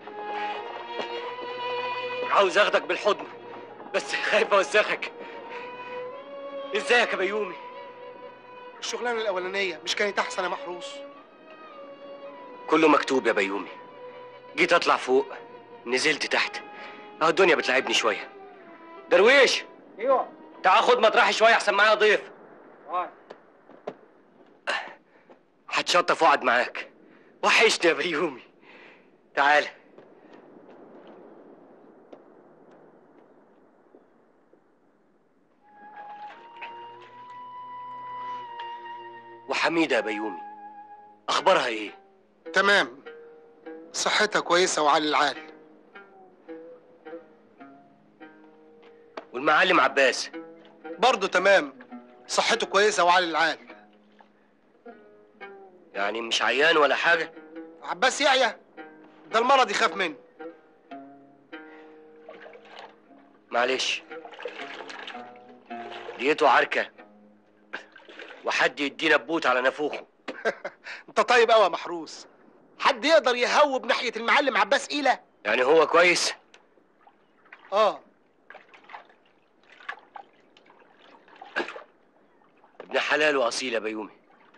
عاوز اخدك بالحضن بس خايف اوسخك. ازيك يا بيومي؟ الشغلانه الاولانيه مش كانت احسن يا محروس؟ كله مكتوب يا بيومي. جيت اطلع فوق نزلت تحت، اهو الدنيا بتلعبني شويه. درويش، ايوه تعال خد مطرحي شويه احسن معايا ضيف. هتشطف واقعد معاك، وحشني يا بيومي. تعال. وحميدة يا بيومي اخبارها ايه؟ تمام، صحتها كويسه وعلى العال. والمعلم عباس برضه تمام، صحته كويسه وعلى العال. يعني مش عيان ولا حاجه؟ عباس يعيا؟ ده المرض يخاف منه. معلش، ديته عركه وحد يدينا بوت على نافوخه. انت طيب قوي يا محروس، حد يقدر يهوب ناحيه المعلم عباس إيلة؟ يعني هو كويس؟ اه. ابن حلال واصيل يا بيومي.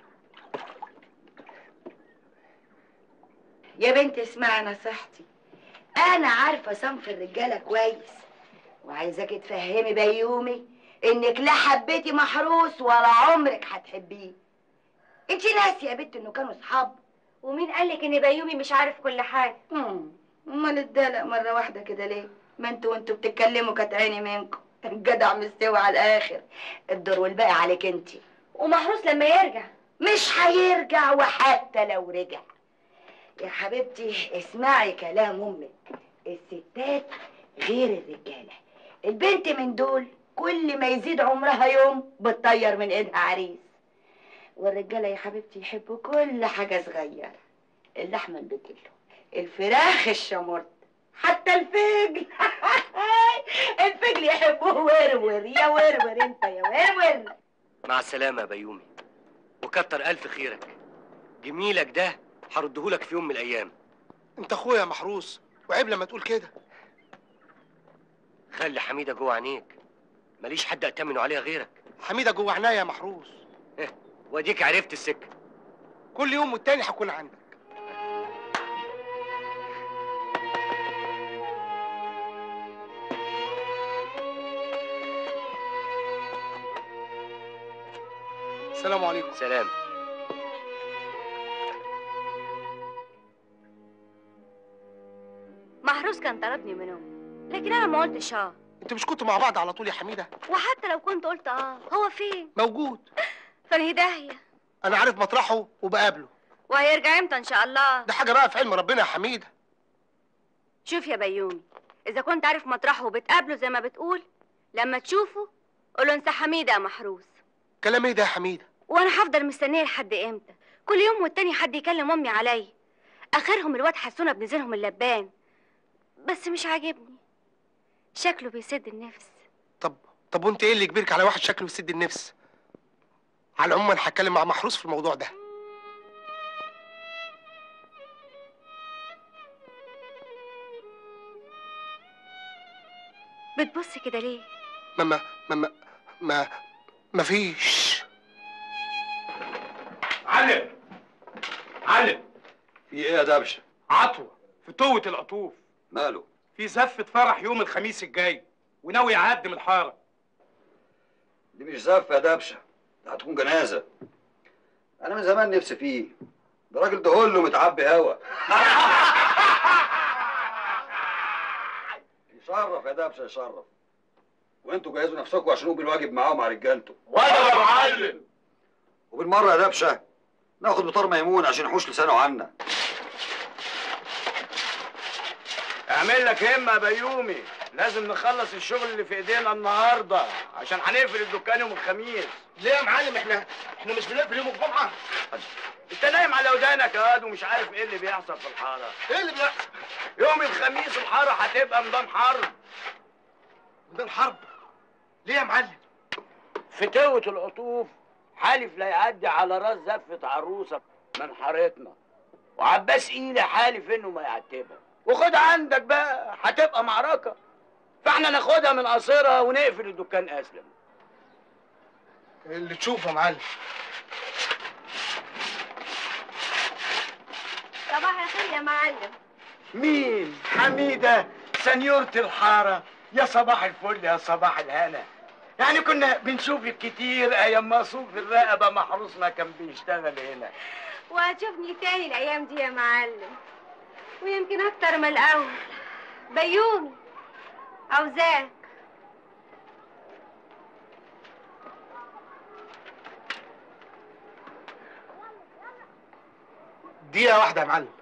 يا بنت اسمعي نصيحتي، انا عارفه صنف الرجاله كويس، وعايزاكي تفهمي بيومي انك لا حبيتي محروس ولا عمرك هتحبيه. انت ناسيه يا بنت انه كانوا اصحاب؟ ومين قالك ان بيومي مش عارف كل حاجه؟ امم امال اتدلق مره واحده كده ليه؟ ما انتوا وانتوا بتتكلموا كانت عيني منكم. الجدع مستوي على الاخر، الدور والباقي عليك انت. ومحروس لما يرجع مش هيرجع، وحتى لو رجع يا حبيبتي اسمعي كلام امك، الستات غير الرجاله. البنت من دول كل ما يزيد عمرها يوم بتطير من ايدها عريس، والرجاله يا حبيبتي يحبوا كل حاجه صغيره، اللحمه البتلو، الفراخ الشمرد، حتى الفجل. الفجل يحبوه ورور يا ورور، انت يا ورور. مع السلامه يا بيومي، وكتر الف خيرك. جميلك ده هردهولك في يوم من الايام. انت اخويا يا محروس، وعيب لما تقول كده. خلي حميده جوه عينيك، ماليش حد اتمنه عليها غيرك. حميده جوه عينيا يا محروس. ايه واديك عرفت السكه. كل يوم والتاني هكون عندك. السلام عليكم. سلام. محروس كان طردني من امي، لكن انا ما قلتش اه. انتوا مش كنتوا مع بعض على طول يا حميده؟ وحتى لو كنت قلت اه، هو فين؟ موجود. فانهي داهيه. انا عارف مطرحه وبقابله. وهيرجع امتى ان شاء الله؟ ده حاجه بقى في علم ربنا يا حميده. شوف يا بيومي، اذا كنت عارف مطرحه وبتقابله زي ما بتقول، لما تشوفه قوله انسى حميده يا محروس. كلام ايه ده يا حميده؟ وانا هفضل مستنيه لحد امتى؟ كل يوم والتاني حد يكلم امي عليا. اخرهم الواد حسونه ابن زينهم اللبان، بس مش عاجبني، شكله بيسد النفس. طب طب وانت ايه اللي يجبرك على واحد شكله بيسد النفس؟ على العموم انا هتكلم مع محروس في الموضوع ده. بتبص كده ليه؟ ما ما ما ما ما فيش. علم علم في ايه يا دبشه؟ عطوه في توة العطوف. ماله؟ في زفة فرح يوم الخميس الجاي وناوي يعدي من الحارة. دي مش زفه يا دبشه، ده هتكون جنازه. انا من زمان نفسي فيه، ده راجل ده هله متعبي هوا. يشرف يا دبشه يشرف. وانتوا جهزوا نفسكم عشان يبقى الواجب معاه مع رجالته. وانا يا معلم. وبالمره يا دبشه ناخد بطار ميمون عشان يحوش لسانه عنا. اعمل لك همه يا بيومي، لازم نخلص الشغل اللي في ايدينا النهارده عشان هنقفل الدكان يوم الخميس. ليه يا معلم؟ احنا احنا مش بنقفل يوم الجمعه؟ انت نايم على ودانك يا واد ومش عارف ايه اللي بيحصل في الحاره. ايه اللي بيحصل؟ يوم الخميس الحاره هتبقى ميدان حرب. ميدان حرب؟ ليه يا معلم؟ فتوة العطوف حالف لا يعدي على راس زفة عروسة من حارتنا، وعباس ايده حالف انه ما يعتبها. وخد عندك بقى هتبقى معركة، فاحنا ناخدها من قصيرها ونقفل الدكان اسلم. اللي تشوفه يا معلم. صباح الخير يا معلم. مين؟ حميدة سنيورة الحارة. يا صباح الفل يا صباح الهنا. يعني كنا بنشوفك كتير ايام ما صوف الرقبة محروسنا كان بيشتغل هنا. وهتشوفني تاني الايام دي يا معلم، ويمكن اكتر من الاول. بيومي عاوزاك. دقيقة واحدة يا معلم.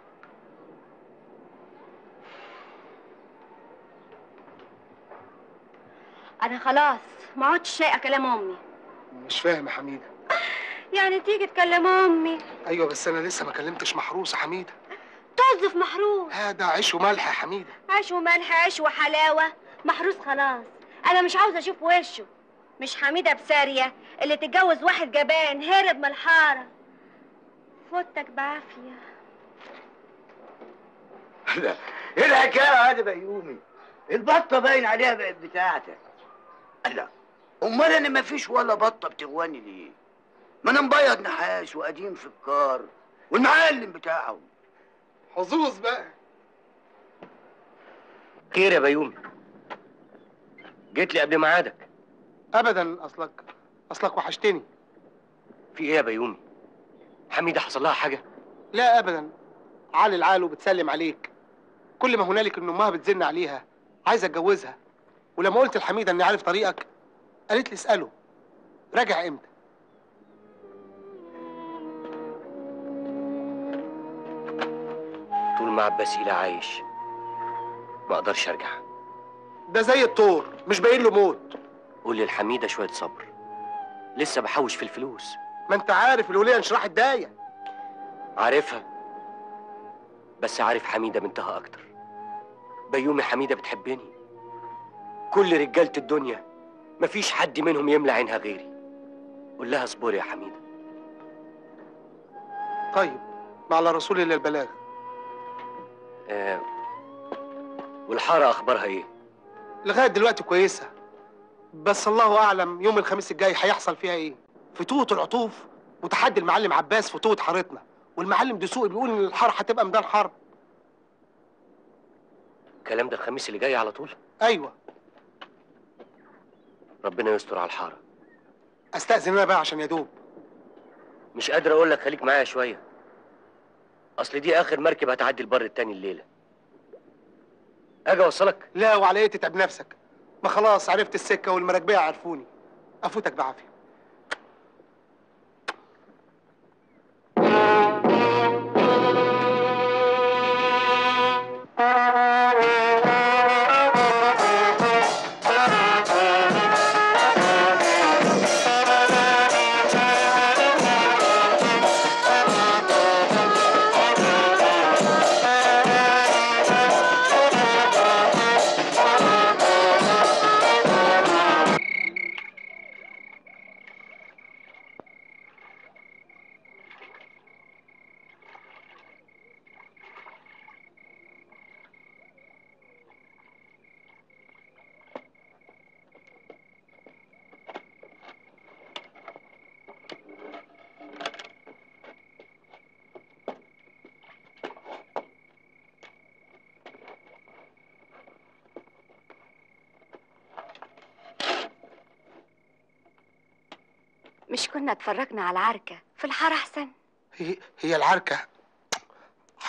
انا خلاص ما عدتش شايقه كلام امي. مش فاهم يا حميدة. يعني تيجي تكلم امي؟ ايوه بس انا لسه ما كلمتش محروس يا حميدة. طز في محروس. هذا عيش وملح يا حميدة. عيش وملح، عيش وحلاوه. محروس خلاص، انا مش عاوزه اشوف وشه. مش حميده بساريه اللي تتجوز واحد جبان هرب من الحاره. فوتك بعافيه. لا ايه الحكايه هذا بيومي؟ البطه باين عليها بقت بتاعتك. لا امال انا ما فيش ولا بطه بتغواني ليه؟ ما انا مبيض نحاس وقديم في الكار والمعلم بتاعه. حظوظ بقى. خير يا بيومي؟ جيت لي قبل ميعادك. ابدا، اصلك اصلك وحشتني. في ايه يا بيومي؟ حميده حصل لها حاجه؟ لا ابدا، علي العال وبتسلم عليك. كل ما هنالك ان امها بتزن عليها عايزه اتجوزها، ولما قلت لحميده اني عارف طريقك قالت لي اساله راجع امتى. طول ما عباس إيلة عايش ما اقدرش ارجع. ده زي الطور مش باين له موت. قول لي الحميده شويه صبر، لسه بحوش في الفلوس. ما انت عارف الوليه انشراح الدايه. عارفها، بس عارف حميده بنتها اكتر. بيومي حميده بتحبني. كل رجاله الدنيا مفيش حد منهم يملى عينها غيري. قول لها اصبري يا حميده. طيب، ما على رسول الله البلاغ. آه. والحاره اخبارها ايه؟ لغايه دلوقتي كويسه، بس الله اعلم يوم الخميس الجاي هيحصل فيها ايه. فتوة العطوف وتحدي المعلم عباس فتوة حارتنا، والمعلم دسوقي بيقول ان الحاره هتبقى ميدان حرب. الكلام ده الخميس اللي جاي على طول؟ ايوه. ربنا يستر على الحاره. استاذن انا بقى عشان يدوب. مش قادر اقول لك خليك معايا شويه، اصل دي اخر مركب هتعدي البر التاني الليله. اجي اوصلك؟ لا، وعلى ايه تتعب نفسك؟ ما خلاص عرفت السكه والمراكبيه عرفوني. افوتك بعافيه. مش كنا اتفرجنا على العركة في الحارة أحسن؟ هي هي العركة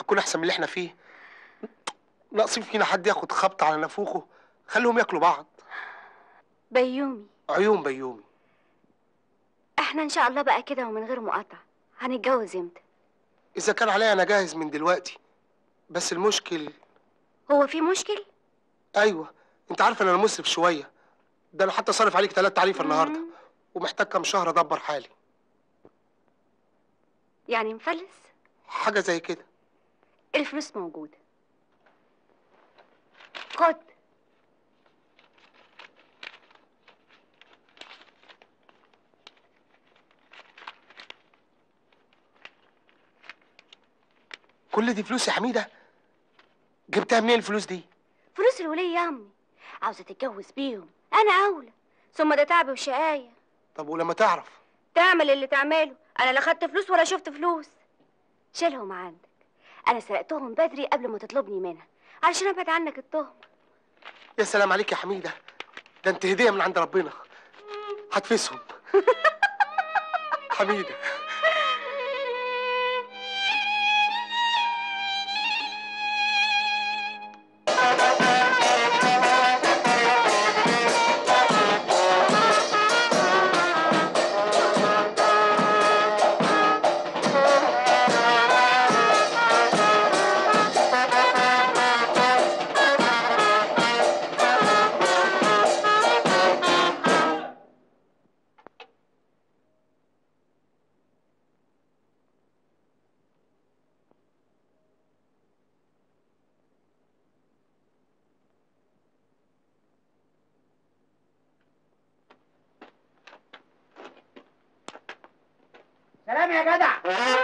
هتكون احسن من اللي احنا فيه. ناقصين فينا حد ياخد خبط على نافوخه، خليهم ياكلوا بعض. بيومي، عيون بيومي. احنا ان شاء الله بقى كده ومن غير مقاطعه هنتجوز امتى؟ اذا كان عليا انا جاهز من دلوقتي، بس المشكل. هو في مشكل؟ ايوه، انت عارفه ان انا مسرف شويه، ده انا حتى صارف عليك ثلاث تعريف النهارده، ومحتاج كام شهر ادبر حالي. يعني مفلس؟ حاجه زي كده. الفلوس موجوده، خد. كل دي فلوس يا حميده؟ جبتها منين الفلوس دي؟ فلوس الولية يا امي، عاوزه تتجوز بيهم، انا اولى، ثم ده تعب وشقايه. طب ولما تعرف؟ تعمل اللي تعمله، انا لا خدت فلوس ولا شفت فلوس. شيلهم عندك، انا سرقتهم بدري قبل ما تطلبني منها علشان ابعد عنك التهمه. يا سلام عليك يا حميده، ده انت هديه من عند ربنا. هتفسهم. حميده. سلام يا جدع.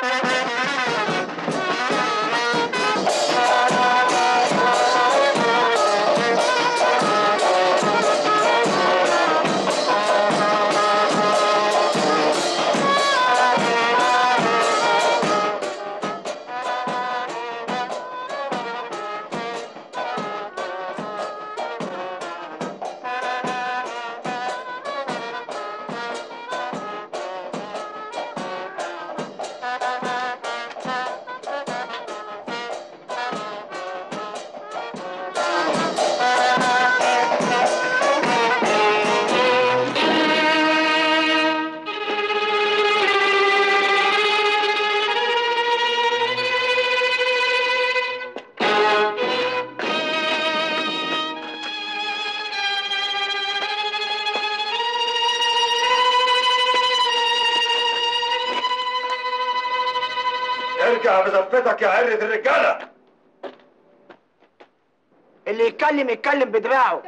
ارجع بزفتك يا عرة الرجالة. اللي يتكلم يتكلم بدراعه.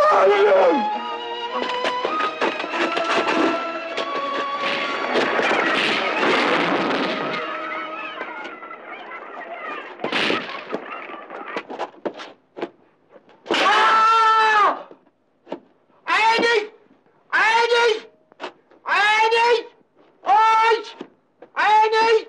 عيني عيني عيني اي عيني.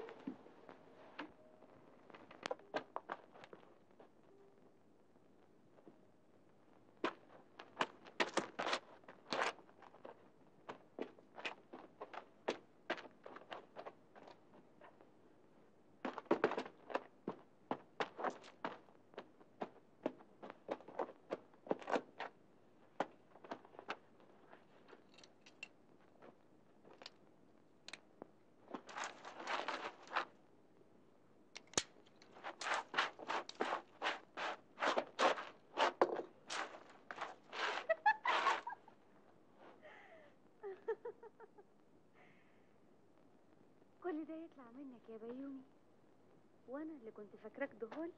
كل ده يطلع منك يا بيومي وانا اللي كنت فاكراك دهول.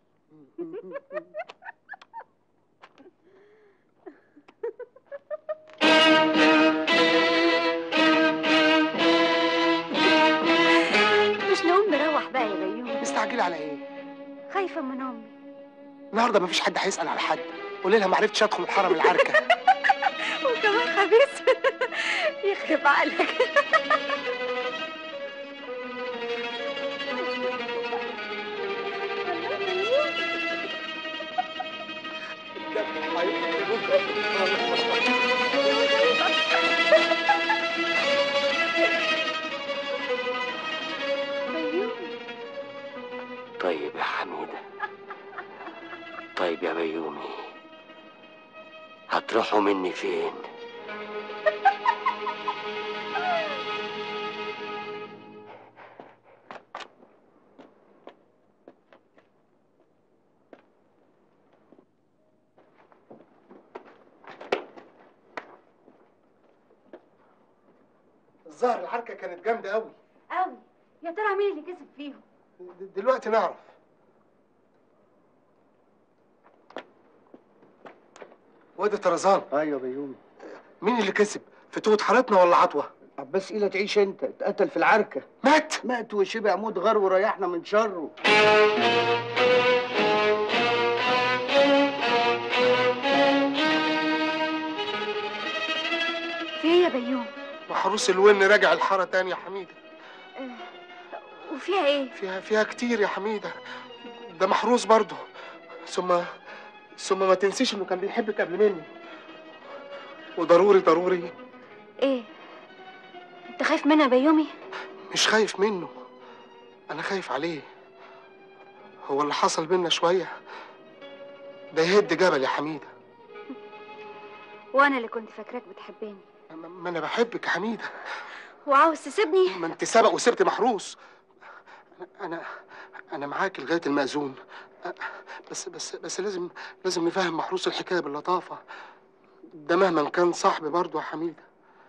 مش نقوم نروح بقى يا بيومي؟ مستعجلة على ايه؟ خايفة من امي. النهارده مفيش حد هيسأل على حد. قولي لها ما عرفتش ادخل الحرم العركة. وكمان خبيث. يخرب عقلك. طيب يا حميدة، طيب يا بيومي، هتروحوا مني فين؟ الظاهر العركة كانت جامدة قوي. قوي. يا ترى مين اللي كسب فيهم؟ دلوقتي نعرف. وادي طرزان. ايوه بيومي. مين اللي كسب؟ فتوت حارتنا ولا عطوة؟ عباس إيلة تعيش انت، اتقتل في العركة. مات؟ مات وشبع موت غر وريحنا من شره. في ايه يا بيوم؟ محروس الون راجع الحارة تاني يا حميدة. آه. وفيها ايه؟ فيها فيها كتير يا حميدة. ده محروس برضه. ثم ثم ما تنسيش انه كان بيحبك قبل مني. وضروري ضروري. ايه؟ انت خايف منها يا بيومي؟ مش خايف منه، انا خايف عليه. هو اللي حصل بينا شوية ده يهد جبل يا حميدة. وانا اللي كنت فاكراك بتحبني. ما انا بحبك يا حميدة. وعاوز تسيبني؟ ما انت سبق وسبت محروس. انا انا معاك لغاية المأذون. بس بس بس لازم لازم نفهم محروس الحكاية باللطافة. ده مهما كان صاحبي برضه يا حميدة.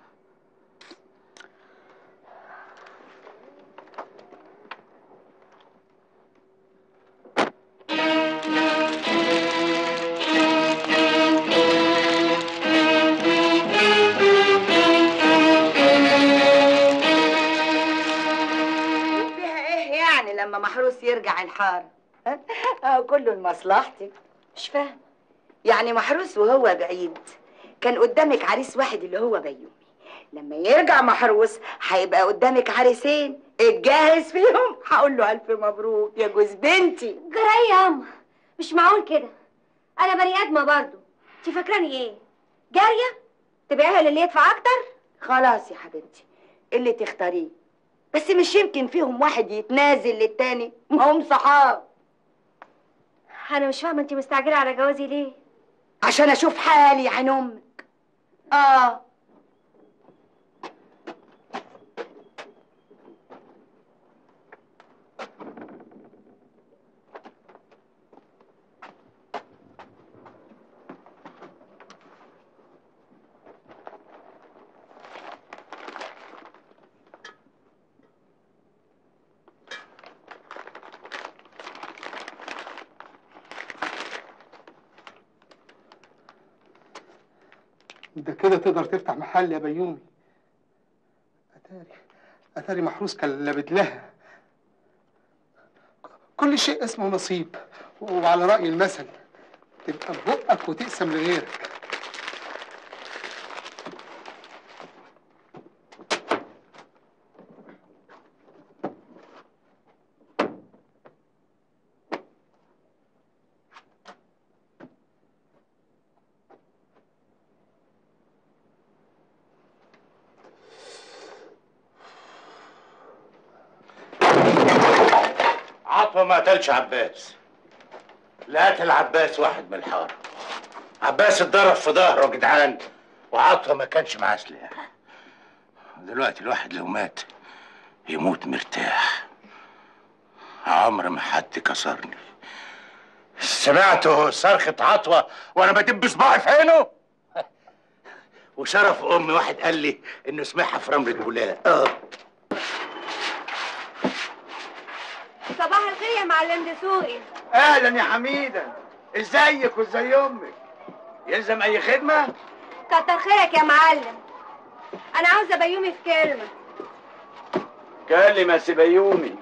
لما محروس يرجع الحارة. اه كله لمصلحتك. مش فاهم. يعني محروس وهو بعيد كان قدامك عريس واحد اللي هو بيومي، لما يرجع محروس هيبقى قدامك عريسين، اتجهز فيهم. هقول له الف مبروك يا جوز بنتي. جرايه يا اما، مش معقول كده. انا بني ادمه برضه. انت فاكراني ايه؟ جاريه تبيعها للي يدفع اكتر؟ خلاص يا حبيبتي اللي تختاريه، بس مش يمكن فيهم واحد يتنازل للتاني، ما هم صحاب. انا مش فاهمه انت مستعجله على جوازي ليه؟ عشان اشوف حالي عن امك. اه انت كده تقدر تفتح محل يا بيومي. اتاري اتاري محروس كان لابد لها. كل شيء اسمه نصيب، وعلى رأي المثل تبقى ببقك وتقسم لغيرك. عطوة ما قتلش عباس، لا قتل عباس واحد من الحارة. عباس اتضرب في ظهره يا جدعان، وعطوة ما كانش معاه سلاح. دلوقتي الواحد لو مات يموت مرتاح، عمر ما حد كسرني. سمعتوا صرخة عطوة وانا بدب صباعي في عينه؟ وشرف امي واحد قال لي انه سمعها في رملة بولاد. اه صباح الخير يا معلم دسوقي. اهلا يا حميده، ازيك وازاي امك؟ يلزم اي خدمه؟ كتر خيرك يا معلم، انا عاوزه بيومي في كلمه. كلم يا سي بيومي.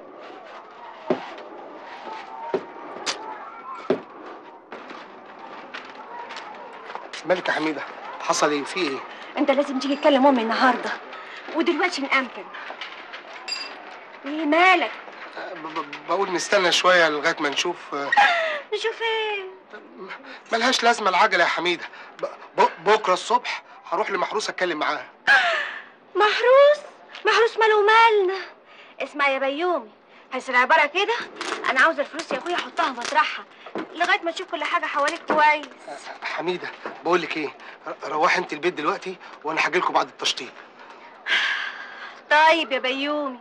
مالك يا حميده؟ حصل ايه؟ في ايه؟ انت لازم تيجي تكلم امي النهارده ودلوقتي نأمكن. ايه مالك؟ بقول نستنى شويه لغايه ما نشوف. نشوف ايه؟ ملهاش لازمه العجله يا حميده. بكره الصبح هروح لمحروس اتكلم معاه. محروس؟ محروس ماله ومالنا؟ اسمع يا بيومي، بس العباره كده، انا عاوزه الفلوس يا اخويا احطها مطرحها لغايه ما تشوف كل حاجه حواليك كويس. حميده بقول لك ايه، روحي انت البيت دلوقتي وانا هاجي لكم بعد التشطيب. طيب يا بيومي.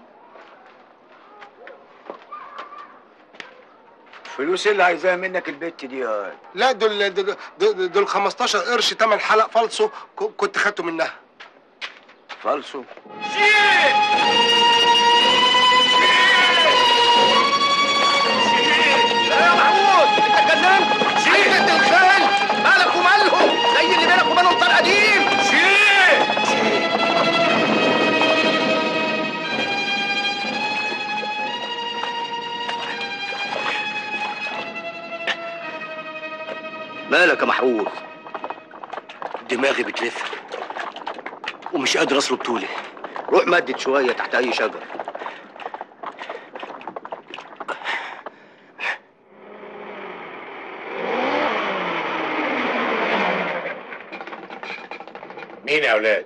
فلوس اللي عايزاها منك البت دي يا لا دول دول, دول, دول خمستاشر قرش تمن حلق فالصو كنت خدته منها. فالصو؟ يا محمود انت اتكلمت؟ شيل انت الخال مالك ومالهم زي اللي بينك وبينهم طار قديم. شيل مالك يا محروس؟ دماغي بتلف ومش قادر اصل بطولي. روح مدد شويه تحت اي شجر. مين يا اولاد؟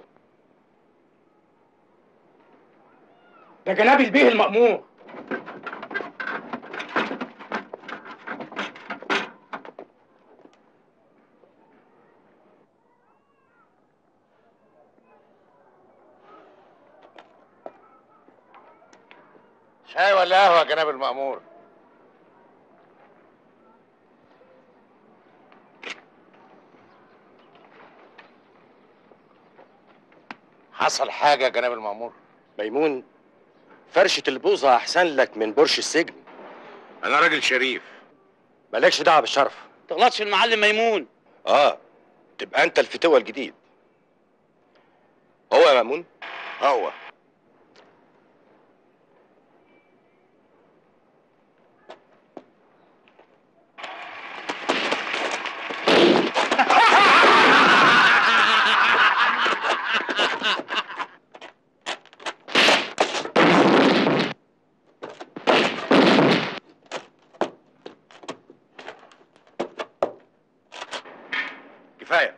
ده جناب البيه المأمور. شاي ولا قهوة يا جناب المأمور؟ حصل حاجة يا جناب المأمور؟ ميمون، فرشة البوظة أحسن لك من برش السجن. أنا راجل شريف. مالكش دعوة بالشرف. تغلطش في المعلم ميمون. آه، تبقى أنت الفتوة الجديد. هو يا ميمون؟ هو. كفاية.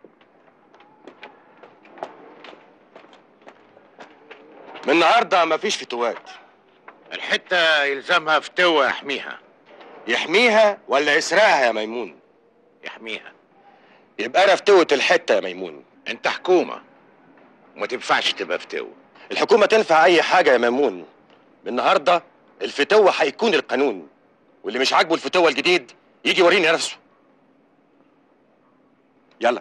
من النهارده مفيش فتوات. الحتة يلزمها فتوة يحميها. يحميها ولا يسرقها يا ميمون؟ يحميها. يبقى أنا فتوة الحتة يا ميمون. أنت حكومة وما تنفعش تبقى فتوة. الحكومة تنفع أي حاجة يا ميمون. من النهارده الفتوة هيكون القانون، واللي مش عاجبه الفتوة الجديد يجي يوريني نفسه. يلا.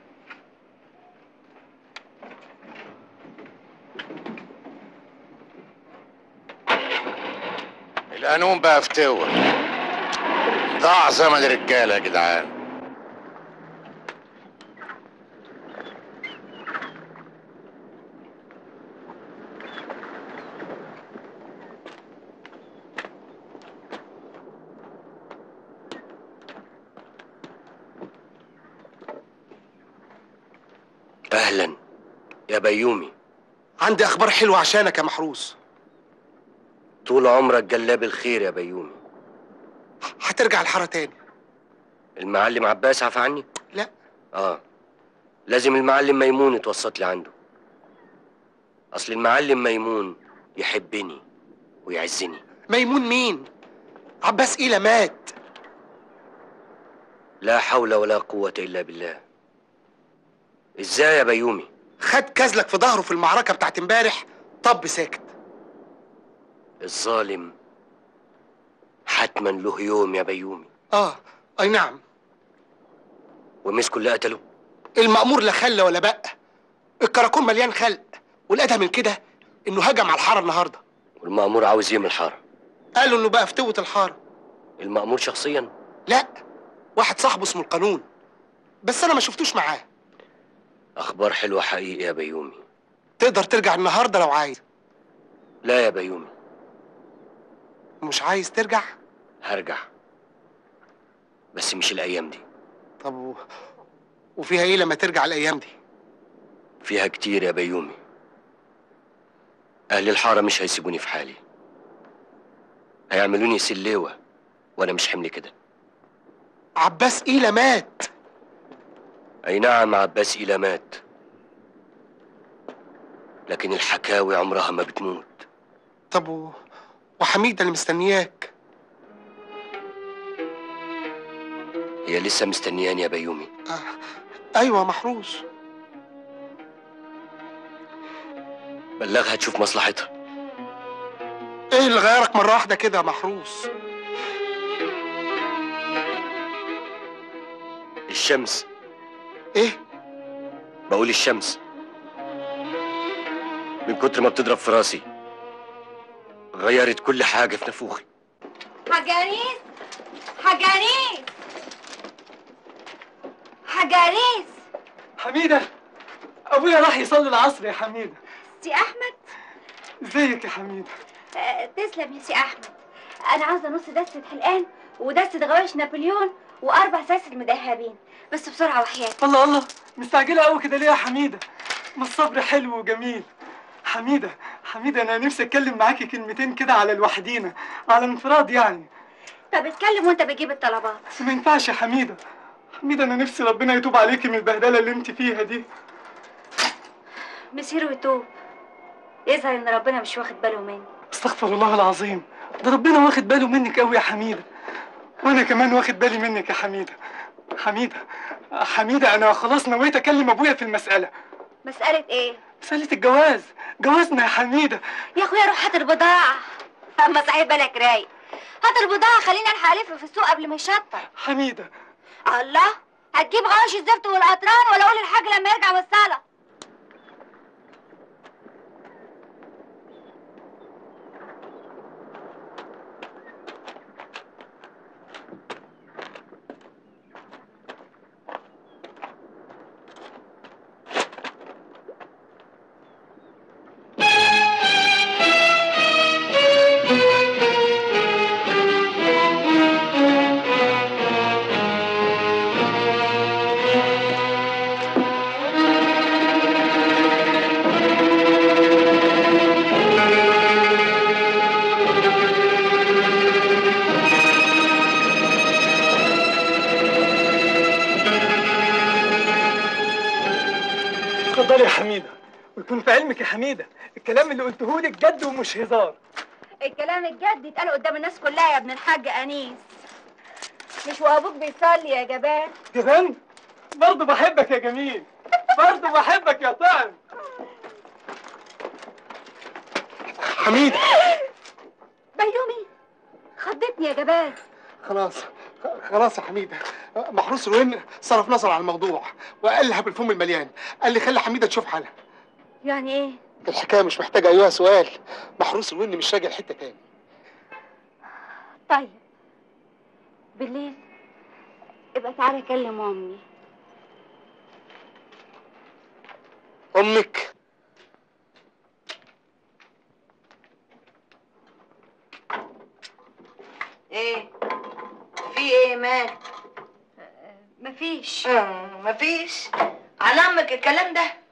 القانون بقى فتوة. ضاع زمن الرجالة يا جدعان. اهلا يا بيومي. عندي اخبار حلوه عشانك يا محروس. طول عمرك جلاب الخير يا بيومي. هترجع الحاره تاني. المعلم عباس عفى عني؟ لا. اه لازم المعلم ميمون يتوسط لي عنده. اصل المعلم ميمون يحبني ويعزني. ميمون مين؟ عباس إيلة مات. لا حول ولا قوة إلا بالله. ازاي يا بيومي؟ خد كزلك في ظهره في المعركة بتاعت امبارح. طب ساكت. الظالم حتما له يوم يا بيومي. اه اي نعم. ومسكوا اللي قتله؟ المأمور لا خلى ولا بقى. الكراكون مليان خلق، والأدهى من كده انه هجم على الحاره النهارده. والمأمور عاوز ايه من الحاره؟ قالوا انه بقى فتوة الحاره. المأمور شخصيا؟ لا، واحد صاحبه اسمه القانون، بس انا ما شفتوش معاه. اخبار حلوه حقيقي يا بيومي. تقدر ترجع النهارده لو عايز. لا يا بيومي. مش عايز ترجع؟ هرجع، بس مش الايام دي. طب و... وفيها ايه لما ترجع الايام دي؟ فيها كتير يا بيومي. اهل الحاره مش هيسيبوني في حالي، هيعملوني سليوه وانا مش حمل كده. عباس إيلة مات. اي نعم عباس إيلة مات، لكن الحكاوي عمرها ما بتموت. طب و... وحميدة اللي مستنياك؟ هي لسه مستنياني يا بيومي. آه. ايوه محروس. بلغها تشوف مصلحتها. ايه اللي غيرك مره واحده كده يا محروس؟ الشمس. ايه؟ بقول الشمس من كتر ما بتضرب في راسي غيرت كل حاجه في نافوخي. حجاريس حجاريس حجاريس. حميدة، أبويا راح يصلي العصر يا حميدة. سي أحمد. ازيك يا حميدة؟ أه تسلم يا سي أحمد. أنا عاوزة نص دستة حلقان ودستة غوايش نابليون وأربع سلاسل مدهبين، بس بسرعة وحياتك. الله الله، مستعجلة أوي كده ليه يا حميدة؟ ما الصبر حلو وجميل. حميدة حميدة أنا نفسي أتكلم معاكي كلمتين كده على الوحدينا، على انفراد يعني. طب اتكلم وأنت بتجيب الطلبات. بس ما ينفعش يا حميدة. حميدة أنا نفسي ربنا يتوب عليكي من البهدلة اللي أنت فيها دي. مسيره ويتوب. يظهر إن ربنا مش واخد باله مني. استغفر الله العظيم، ده ربنا واخد باله منك أوي يا حميدة، وأنا كمان واخد بالي منك يا حميدة. حميدة حميدة أنا خلاص نويت أكلم أبويا في المسألة. مسألة إيه؟ مسألة الجواز، جوازنا يا حميدة. يا أخويا روح هات البضاعة. أما صحيح بالك رايق. هات البضاعة خلينا نلحق ألف في السوق قبل ما يشطب. حميدة. الله، هتجيب غواش الزفت والقطران ولا أقول الحاج لما يرجع من الصلاة؟ اتفضلي يا حميدة، ويكون في علمك يا حميدة الكلام اللي قلته لك جد ومش هزار. الكلام الجد يتقال قدام الناس كلها يا ابن الحاج أنيس، مش وأبوك بيصلي يا جبان. جبان؟ برضه بحبك يا جميل، برضه بحبك يا طعم. حميدة. بيومي خضتني يا جبان. خلاص خلاص يا حميدة، محروس الون صرف نظر على الموضوع وقال لها بالفم المليان، قال لي خلي حميدة تشوف حالها. يعني ايه؟ الحكاية مش محتاجة أيها سؤال، محروس الون مش راجع حتة تاني. طيب بالليل ابقى تعالى كلم أمي. أمك؟ ايه؟ في ايه مالك؟ مفيش. مفيش؟ على امك الكلام ده؟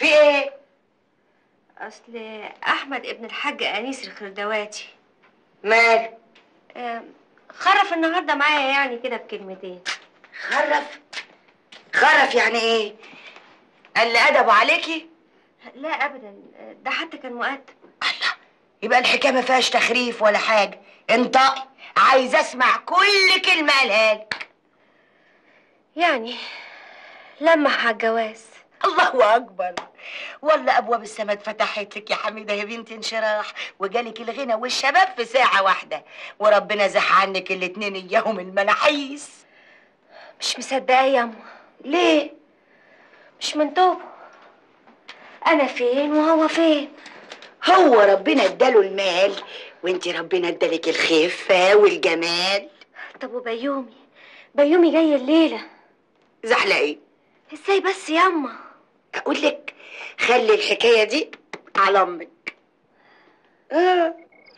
في ايه؟ اصل احمد ابن الحاج انيس الخردواتي ماله؟ آم، خرف النهارده معايا يعني كده بكلمتين. خرف؟ خرف يعني ايه؟ قال لي ادبه عليكي؟ لا ابدا، ده حتى كان مؤدب. يبقى الحكايه ما فيهاش تخريف ولا حاجه. انطقي، عايزه اسمع كل كلمه قالها لك. يعني لمح على الجواز. الله اكبر، والله ابواب السما اتفتحت لك يا حميده يا بنتي انشراح، وجالك الغنى والشباب في ساعه واحده، وربنا زح عنك الاتنين اياهم المناحيس. مش مصدقه يا اما. ليه؟ مش من توبه. انا فين وهو فين؟ هو ربنا اداله المال وانتي ربنا ادالك الخفه والجمال. طب وبيومي؟ بيومي جاي الليله. زحلقي ازاي بس ياما؟ اقول لك خلي الحكايه دي على امك. آه.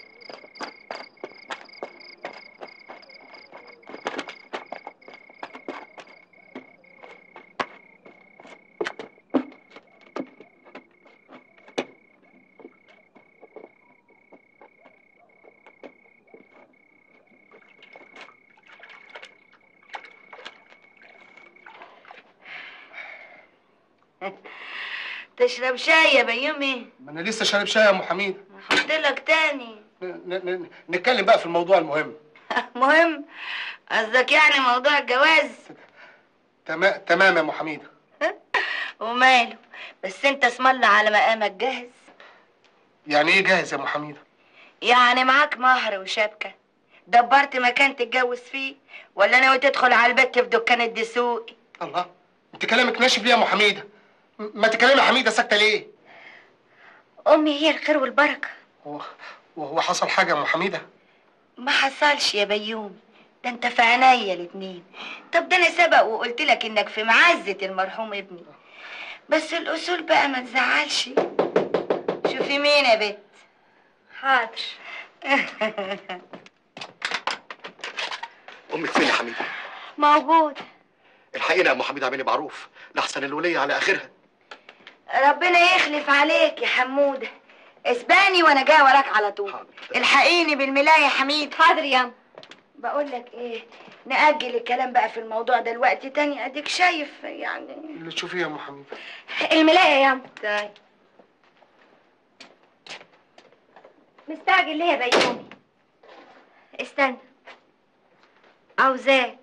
تشرب شاي يا بيومي؟ ما انا لسه شارب شاي يا ام حميده. احط لك تاني. ن- ن- ن- نتكلم بقى في الموضوع المهم. مهم؟ قصدك يعني موضوع الجواز؟ تمام تمام يا ام حميده. وماله، بس انت اسم الله على مقامك جاهز. يعني ايه جاهز يا ام حميده؟ يعني معاك مهر وشبكه، دبرت مكان تتجوز فيه ولا ناوي تدخل على البت في دكان الدسوقي؟ الله، انت كلامك ناشف ليه يا ام حميده؟ م- ما تكلمي يا حميده، ساكته ليه؟ امي هي الخير والبركه. هو وهو حصل حاجه يا ام حميده؟ ما حصلش يا بيومي، ده انت في عينيا الاتنين. طب ده انا سبق وقلت لك انك في معزه المرحوم ابني، بس الاصول بقى ما تزعلش. شوفي مين يا بت. حاضر. امك فين يا حميده؟ موجود. الحقيقه يا ام حميده اعملي معروف لحسن الوليه على اخرها. ربنا يخلف عليك يا حموده. اسباني وانا جايه وراك على طول. الحقيني بالملايه يا حميد. حاضر ياما. بقول لك ايه، نأجل الكلام بقى في الموضوع ده لوقت تاني، اديك شايف يعني. اللي تشوفيه يا ام حميده. الملايه ياما. طيب. مستعجل ليه يا بيومي؟ استنى. عاوزاه.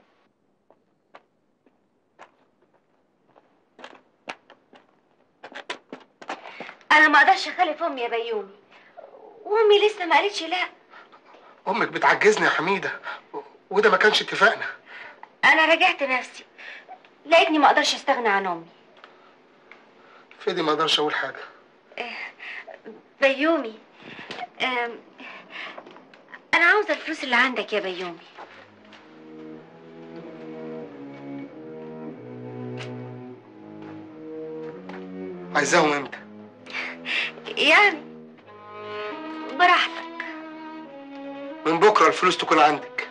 انا ما اقدرش اخالف امي يا بيومي، وامي لسه ما قالتش لا. امك بتعجزني يا حميده، وده ما كانش اتفاقنا. انا راجعت نفسي، لقيتني ما اقدرش استغنى عن امي. فدي ما اقدرش اقول حاجه. بيومي، أم، انا عاوزه الفلوس اللي عندك يا بيومي. عايزاهم امتى؟ يعني براحتك. من بكره الفلوس تكون عندك.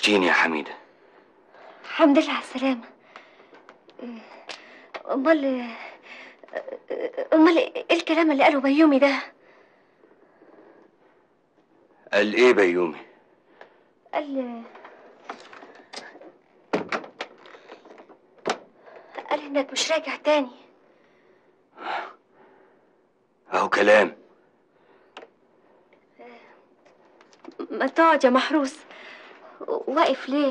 وحشتيني يا حميدة. الحمد لله على السلامة. امال امال ايه الكلام اللي قاله بيومي ده؟ قال ايه بيومي؟ قال قال انك مش راجع تاني. اهو كلام. ما تقعد يا محروس، واقف ليه؟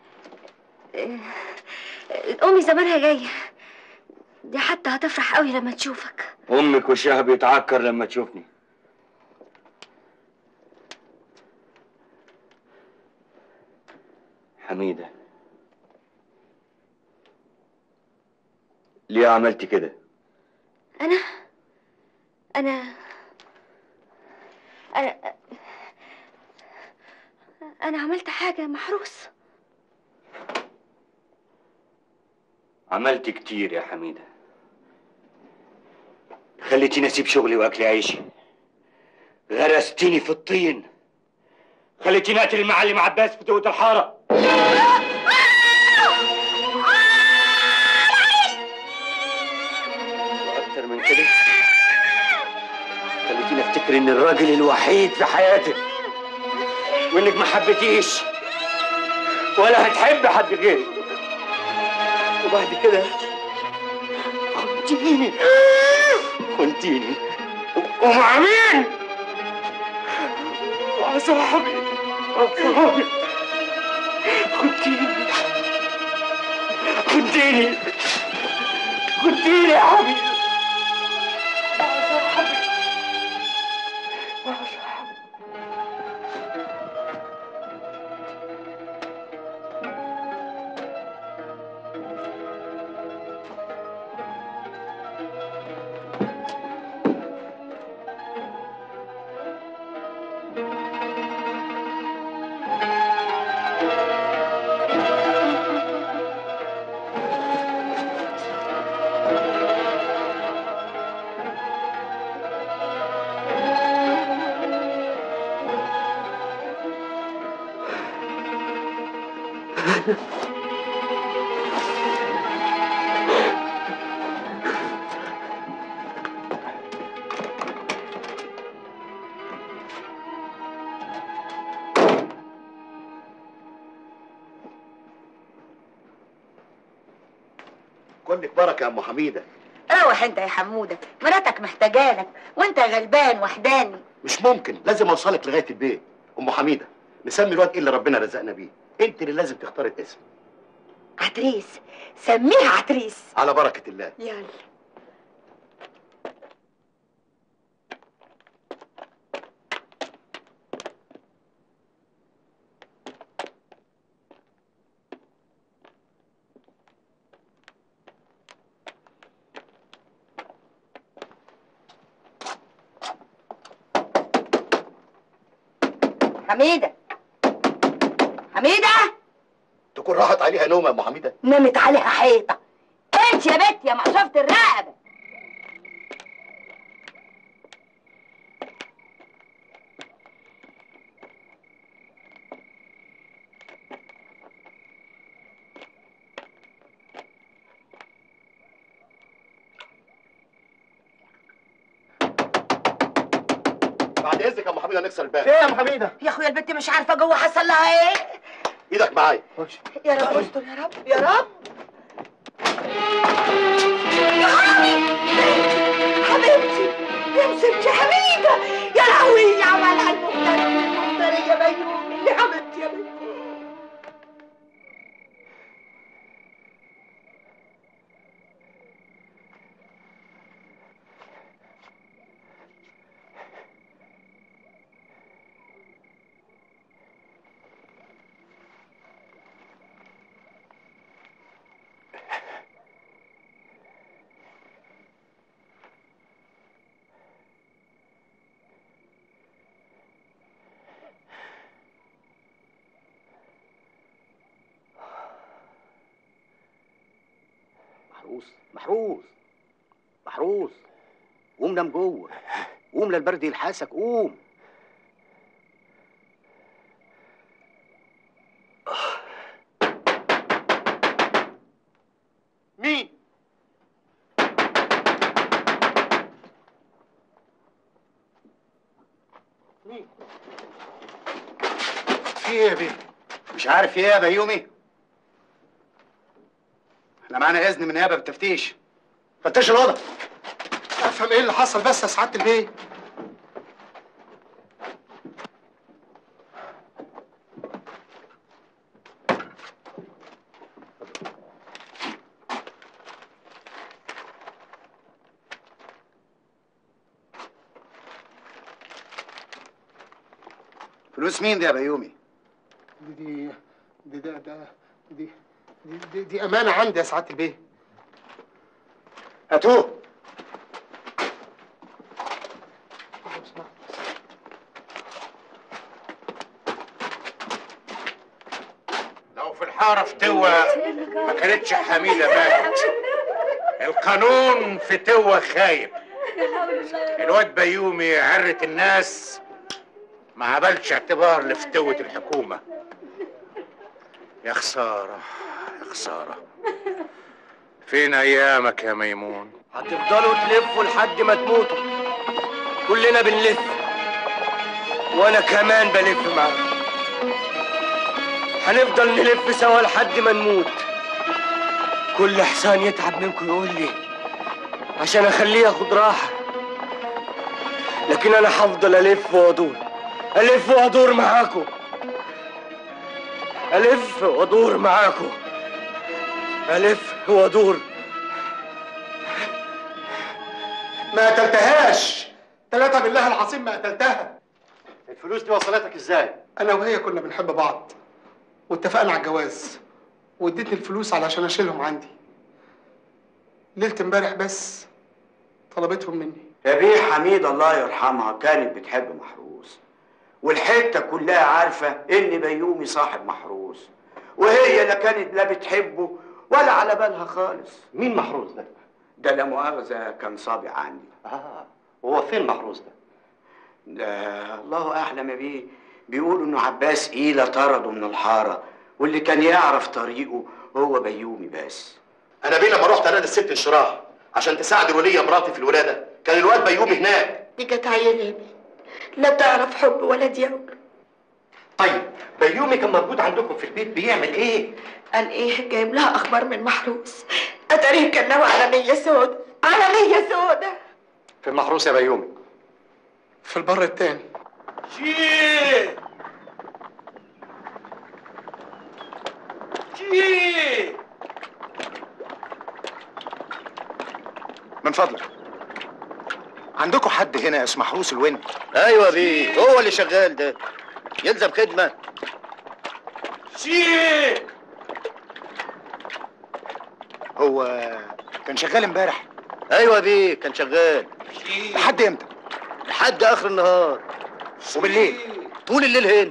امي زمانها جايه، دي حتى هتفرح قوي لما تشوفك. امك وشها بيتعكر لما تشوفني. حميدة، ليه عملتي كده؟ انا انا انا انا عملت حاجه يا محروس؟ عملت كتير يا حميدة. خليتيني اسيب شغلي واكل عيشي، غرستيني في الطين، خليتيني اقتل المعلم عباس في توقة الحارة، واكتر من كده خليتيني افتكر ان الراجل الوحيد في حياتك، وانك ما حبيتيش ولا هتحب حد غيري. وبعد كده خنتيني خنتيني ومع مين؟ مع صاحبي صاحبي خنتيني خنتيني خنتيني يا حبيبي مع صاحبي مع صاحبي. كلك بركه يا ام حميده. روح انت يا حموده، مراتك محتاجالك وانت غلبان وحداني. مش ممكن، لازم اوصلك لغايه البيت. ام حميده، نسمي الواد ايه اللي ربنا رزقنا بيه؟ انت اللي لازم تختاري الاسم. عتريس، سميها عتريس. على بركه الله. يلا. حميدة، حميدة، تكون راحت عليها نوم يا ام حميده. نامت عليها حيطة. انت يا بنت يا مقشفة الرقبة. بعد اذنك يا ام حميده نكسر الباب. ايه يا ام حميده؟ يا اخويا البنت مش عارفة جوه حصل لها ايه. ايدك معايا. يا رب استر يا رب يا رب. يا حبيبي حبيبتي يا ستي حميدة، يا لهوي يا عمالها المفتري المفتري يا بيومي يا حبيبتي يا بنتي. محروس محروس محروس، قوم نام جوه، قوم لا البرد يلحسك، قوم. في ايه يا بيه؟ مش عارف ايه يا بيومي؟ احنا معانا اذن من النيابه بالتفتيش. فتش الاوضه. افهم ايه اللي حصل بس يا سعاده البيه. فلوس مين دي يا بيومي؟ دي دي ده ده دي دي, دي, دي امانه عندي يا سعاده البيه. هاتوه. لو في الحاره فتوه ما كانتش حميده ماتت. القانون فتوه خايب. الواد بيومي عرة الناس ما عملش اعتبار لفتوة الحكومة. يا خسارة يا خسارة. فين أيامك يا ميمون؟ هتفضلوا تلفوا لحد ما تموتوا. كلنا بنلف وانا كمان بلف معاكم. هنفضل نلف سوا لحد ما نموت. كل حصان يتعب منكم يقول لي عشان اخليه ياخد راحه، لكن انا هفضل الف وادور الف وادور معاكم الف وادور معاكم الف وادور. ما قتلتهاش. ثلاثة بالله العظيم ما قتلتها. الفلوس دي وصلتك ازاي؟ انا وهي كنا بنحب بعض واتفقنا على الجواز، واديتني الفلوس علشان اشيلهم عندي. ليلة امبارح بس طلبتهم مني. يا بيه حميد الله يرحمها كانت بتحب محروس، والحته كلها عارفه ان بيومي صاحب محروس، وهي لا كانت لا بتحبه ولا على بالها خالص. مين محروس ده؟ ده لا مؤاخذه كان صابع عندي. اه وهو فين محروس ده؟ ده الله اعلم يا بيه. بيقولوا انه عباس ايله طرده من الحاره، واللي كان يعرف طريقه هو بيومي بس. انا بيه لما رحت انادي الست انشراح عشان تساعد الوليه مراتي في الولاده، كان الواد بيومي هناك. دي كانت عيانه يا بيه، لا تعرف حب ولا ديول. طيب بيومي كان موجود عندكم في البيت بيعمل ايه؟ قال ايه؟ جايب لها اخبار من محروس. اتاريه كان ناوي على نيه سودا، على نيه سودا. في محروس يا بيومي؟ في البر التاني. شيء شيء من فضلك عندكم حد هنا اسمه محروس الون؟ ايوه بيه هو اللي شغال ده. يلزم خدمه. شيء هو كان شغال امبارح؟ ايوه بيه كان شغال. لحد امتى؟ لحد اخر النهار. وبالليل؟ طول الليل هنا.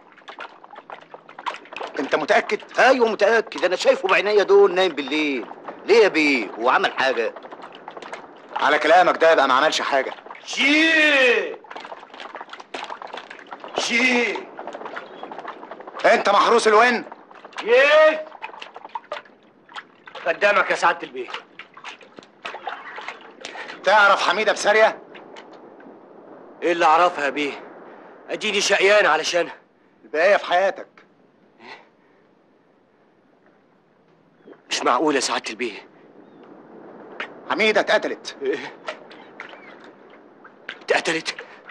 انت متاكد؟ ايوه متاكد، انا شايفه بعينيا دول نايم بالليل. ليه يا بيه؟ هو عمل حاجه؟ على كلامك ده يبقى ما عملش حاجه. شيء شيء انت محروس الون؟ يس. قدامك يا سعاده البيه. تعرف حميده بساريه؟ ايه اللي اعرفها يا بيه؟ اديني شقيان علشانها. البقايه في حياتك. مش معقول يا سعاده البيه. حميده اتقتلت. ايه؟ اتقتلت؟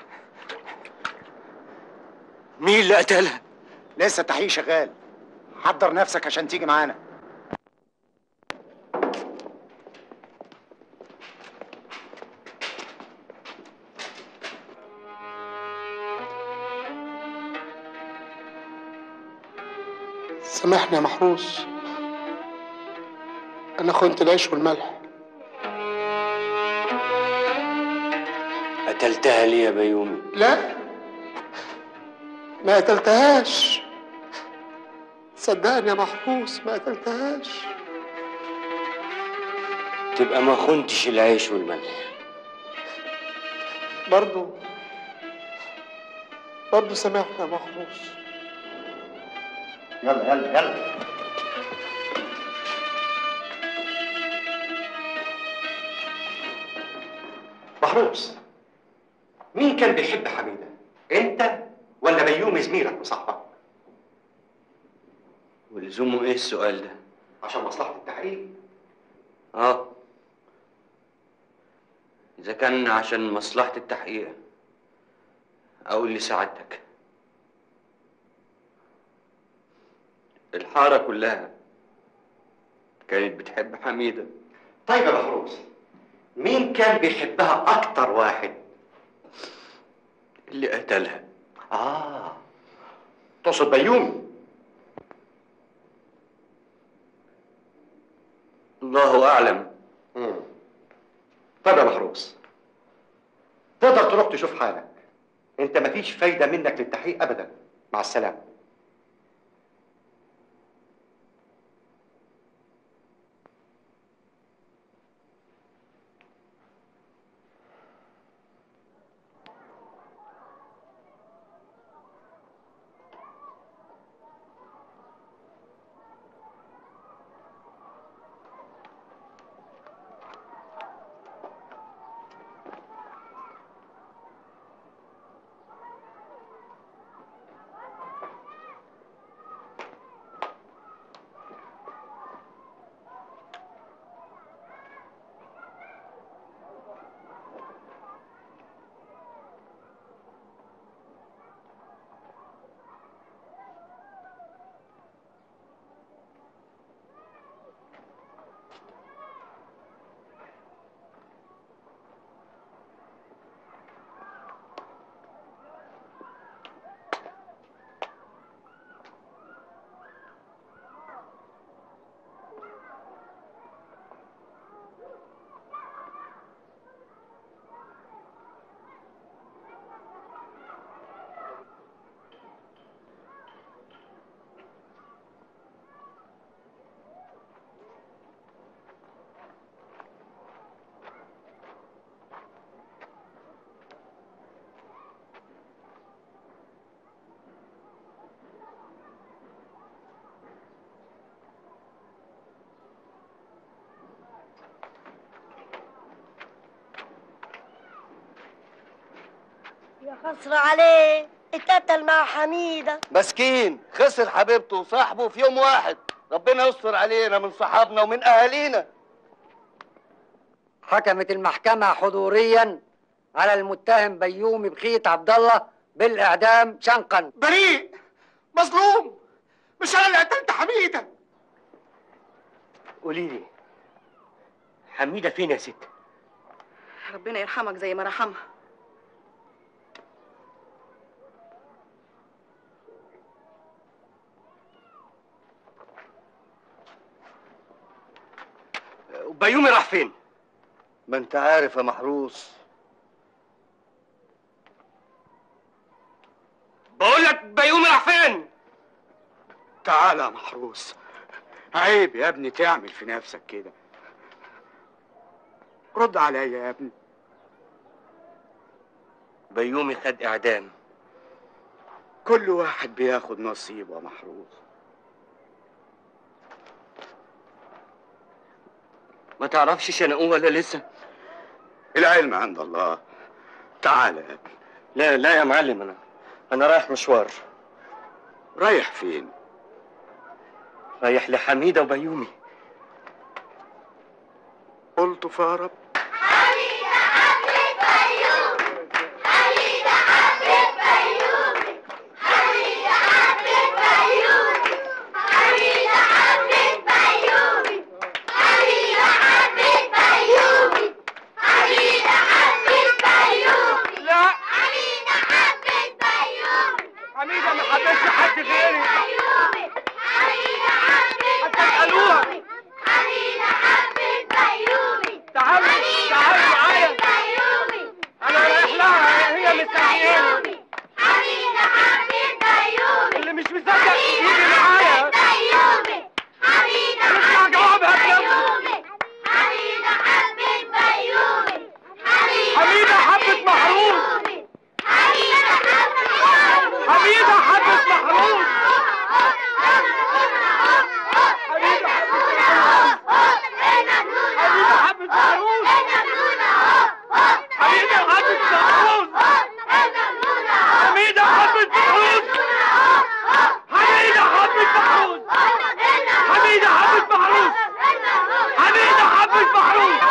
مين اللي قتلها؟ لسه التحقيق شغال. حضر نفسك عشان تيجي معانا. سامحني يا محروس، انا خنت العيش والملح. قتلتها ليه يا بيومي؟ لا ما قتلتهاش، صدقني يا محروس ما قتلتهاش. تبقى ما خنتش العيش والملح. برضو برضو سامحني يا محروس. يلا يلا يلا. محروس، مين كان بيحب حميدة؟ انت ولا بيومي زميلك وصاحبك؟ ولزومه ايه السؤال ده؟ عشان مصلحة التحقيق. اه اذا كان عشان مصلحة التحقيق اقول لسعادتك الحارة كلها كانت بتحب حميدة. طيب يا محروس، مين كان بيحبها اكتر واحد؟ اللي قتلها. اه تقصد بيومي؟ الله اعلم. امم طيب يا محروس، تقدر تروح تشوف حالك، انت مفيش فايدة منك للتحقيق ابدا. مع السلامة. يا خسر عليه، اتقتل مع حميدة. مسكين خسر حبيبته وصاحبه في يوم واحد. ربنا يستر علينا من صحابنا ومن اهالينا. حكمت المحكمة حضوريا على المتهم بيومي بخيت عبد الله بالاعدام شنقا. بريء، مظلوم، مش انا اللي قتلت حميدة. قولي لي حميدة فين يا ست؟ ربنا يرحمك زي ما رحمها. بيومي راح فين؟ ما انت عارف يا محروس. بقول لك بيومي راح فين؟ تعالى يا محروس، عيب يا ابني تعمل في نفسك كده. رد عليا يا ابني. بيومي خد اعدام. كل واحد بياخد نصيبه يا محروس. ما تعرفش شنقوه ولا لسه؟ العلم عند الله. تعالى يا ابني. لا لا يا معلم، انا انا رايح مشوار. رايح فين؟ رايح لحميدة وبيومي. قلت يا رب. حميدة ما حبتش حد غيري. هتسألوها. حميدة حبت بيومي. تعالوا مش محروس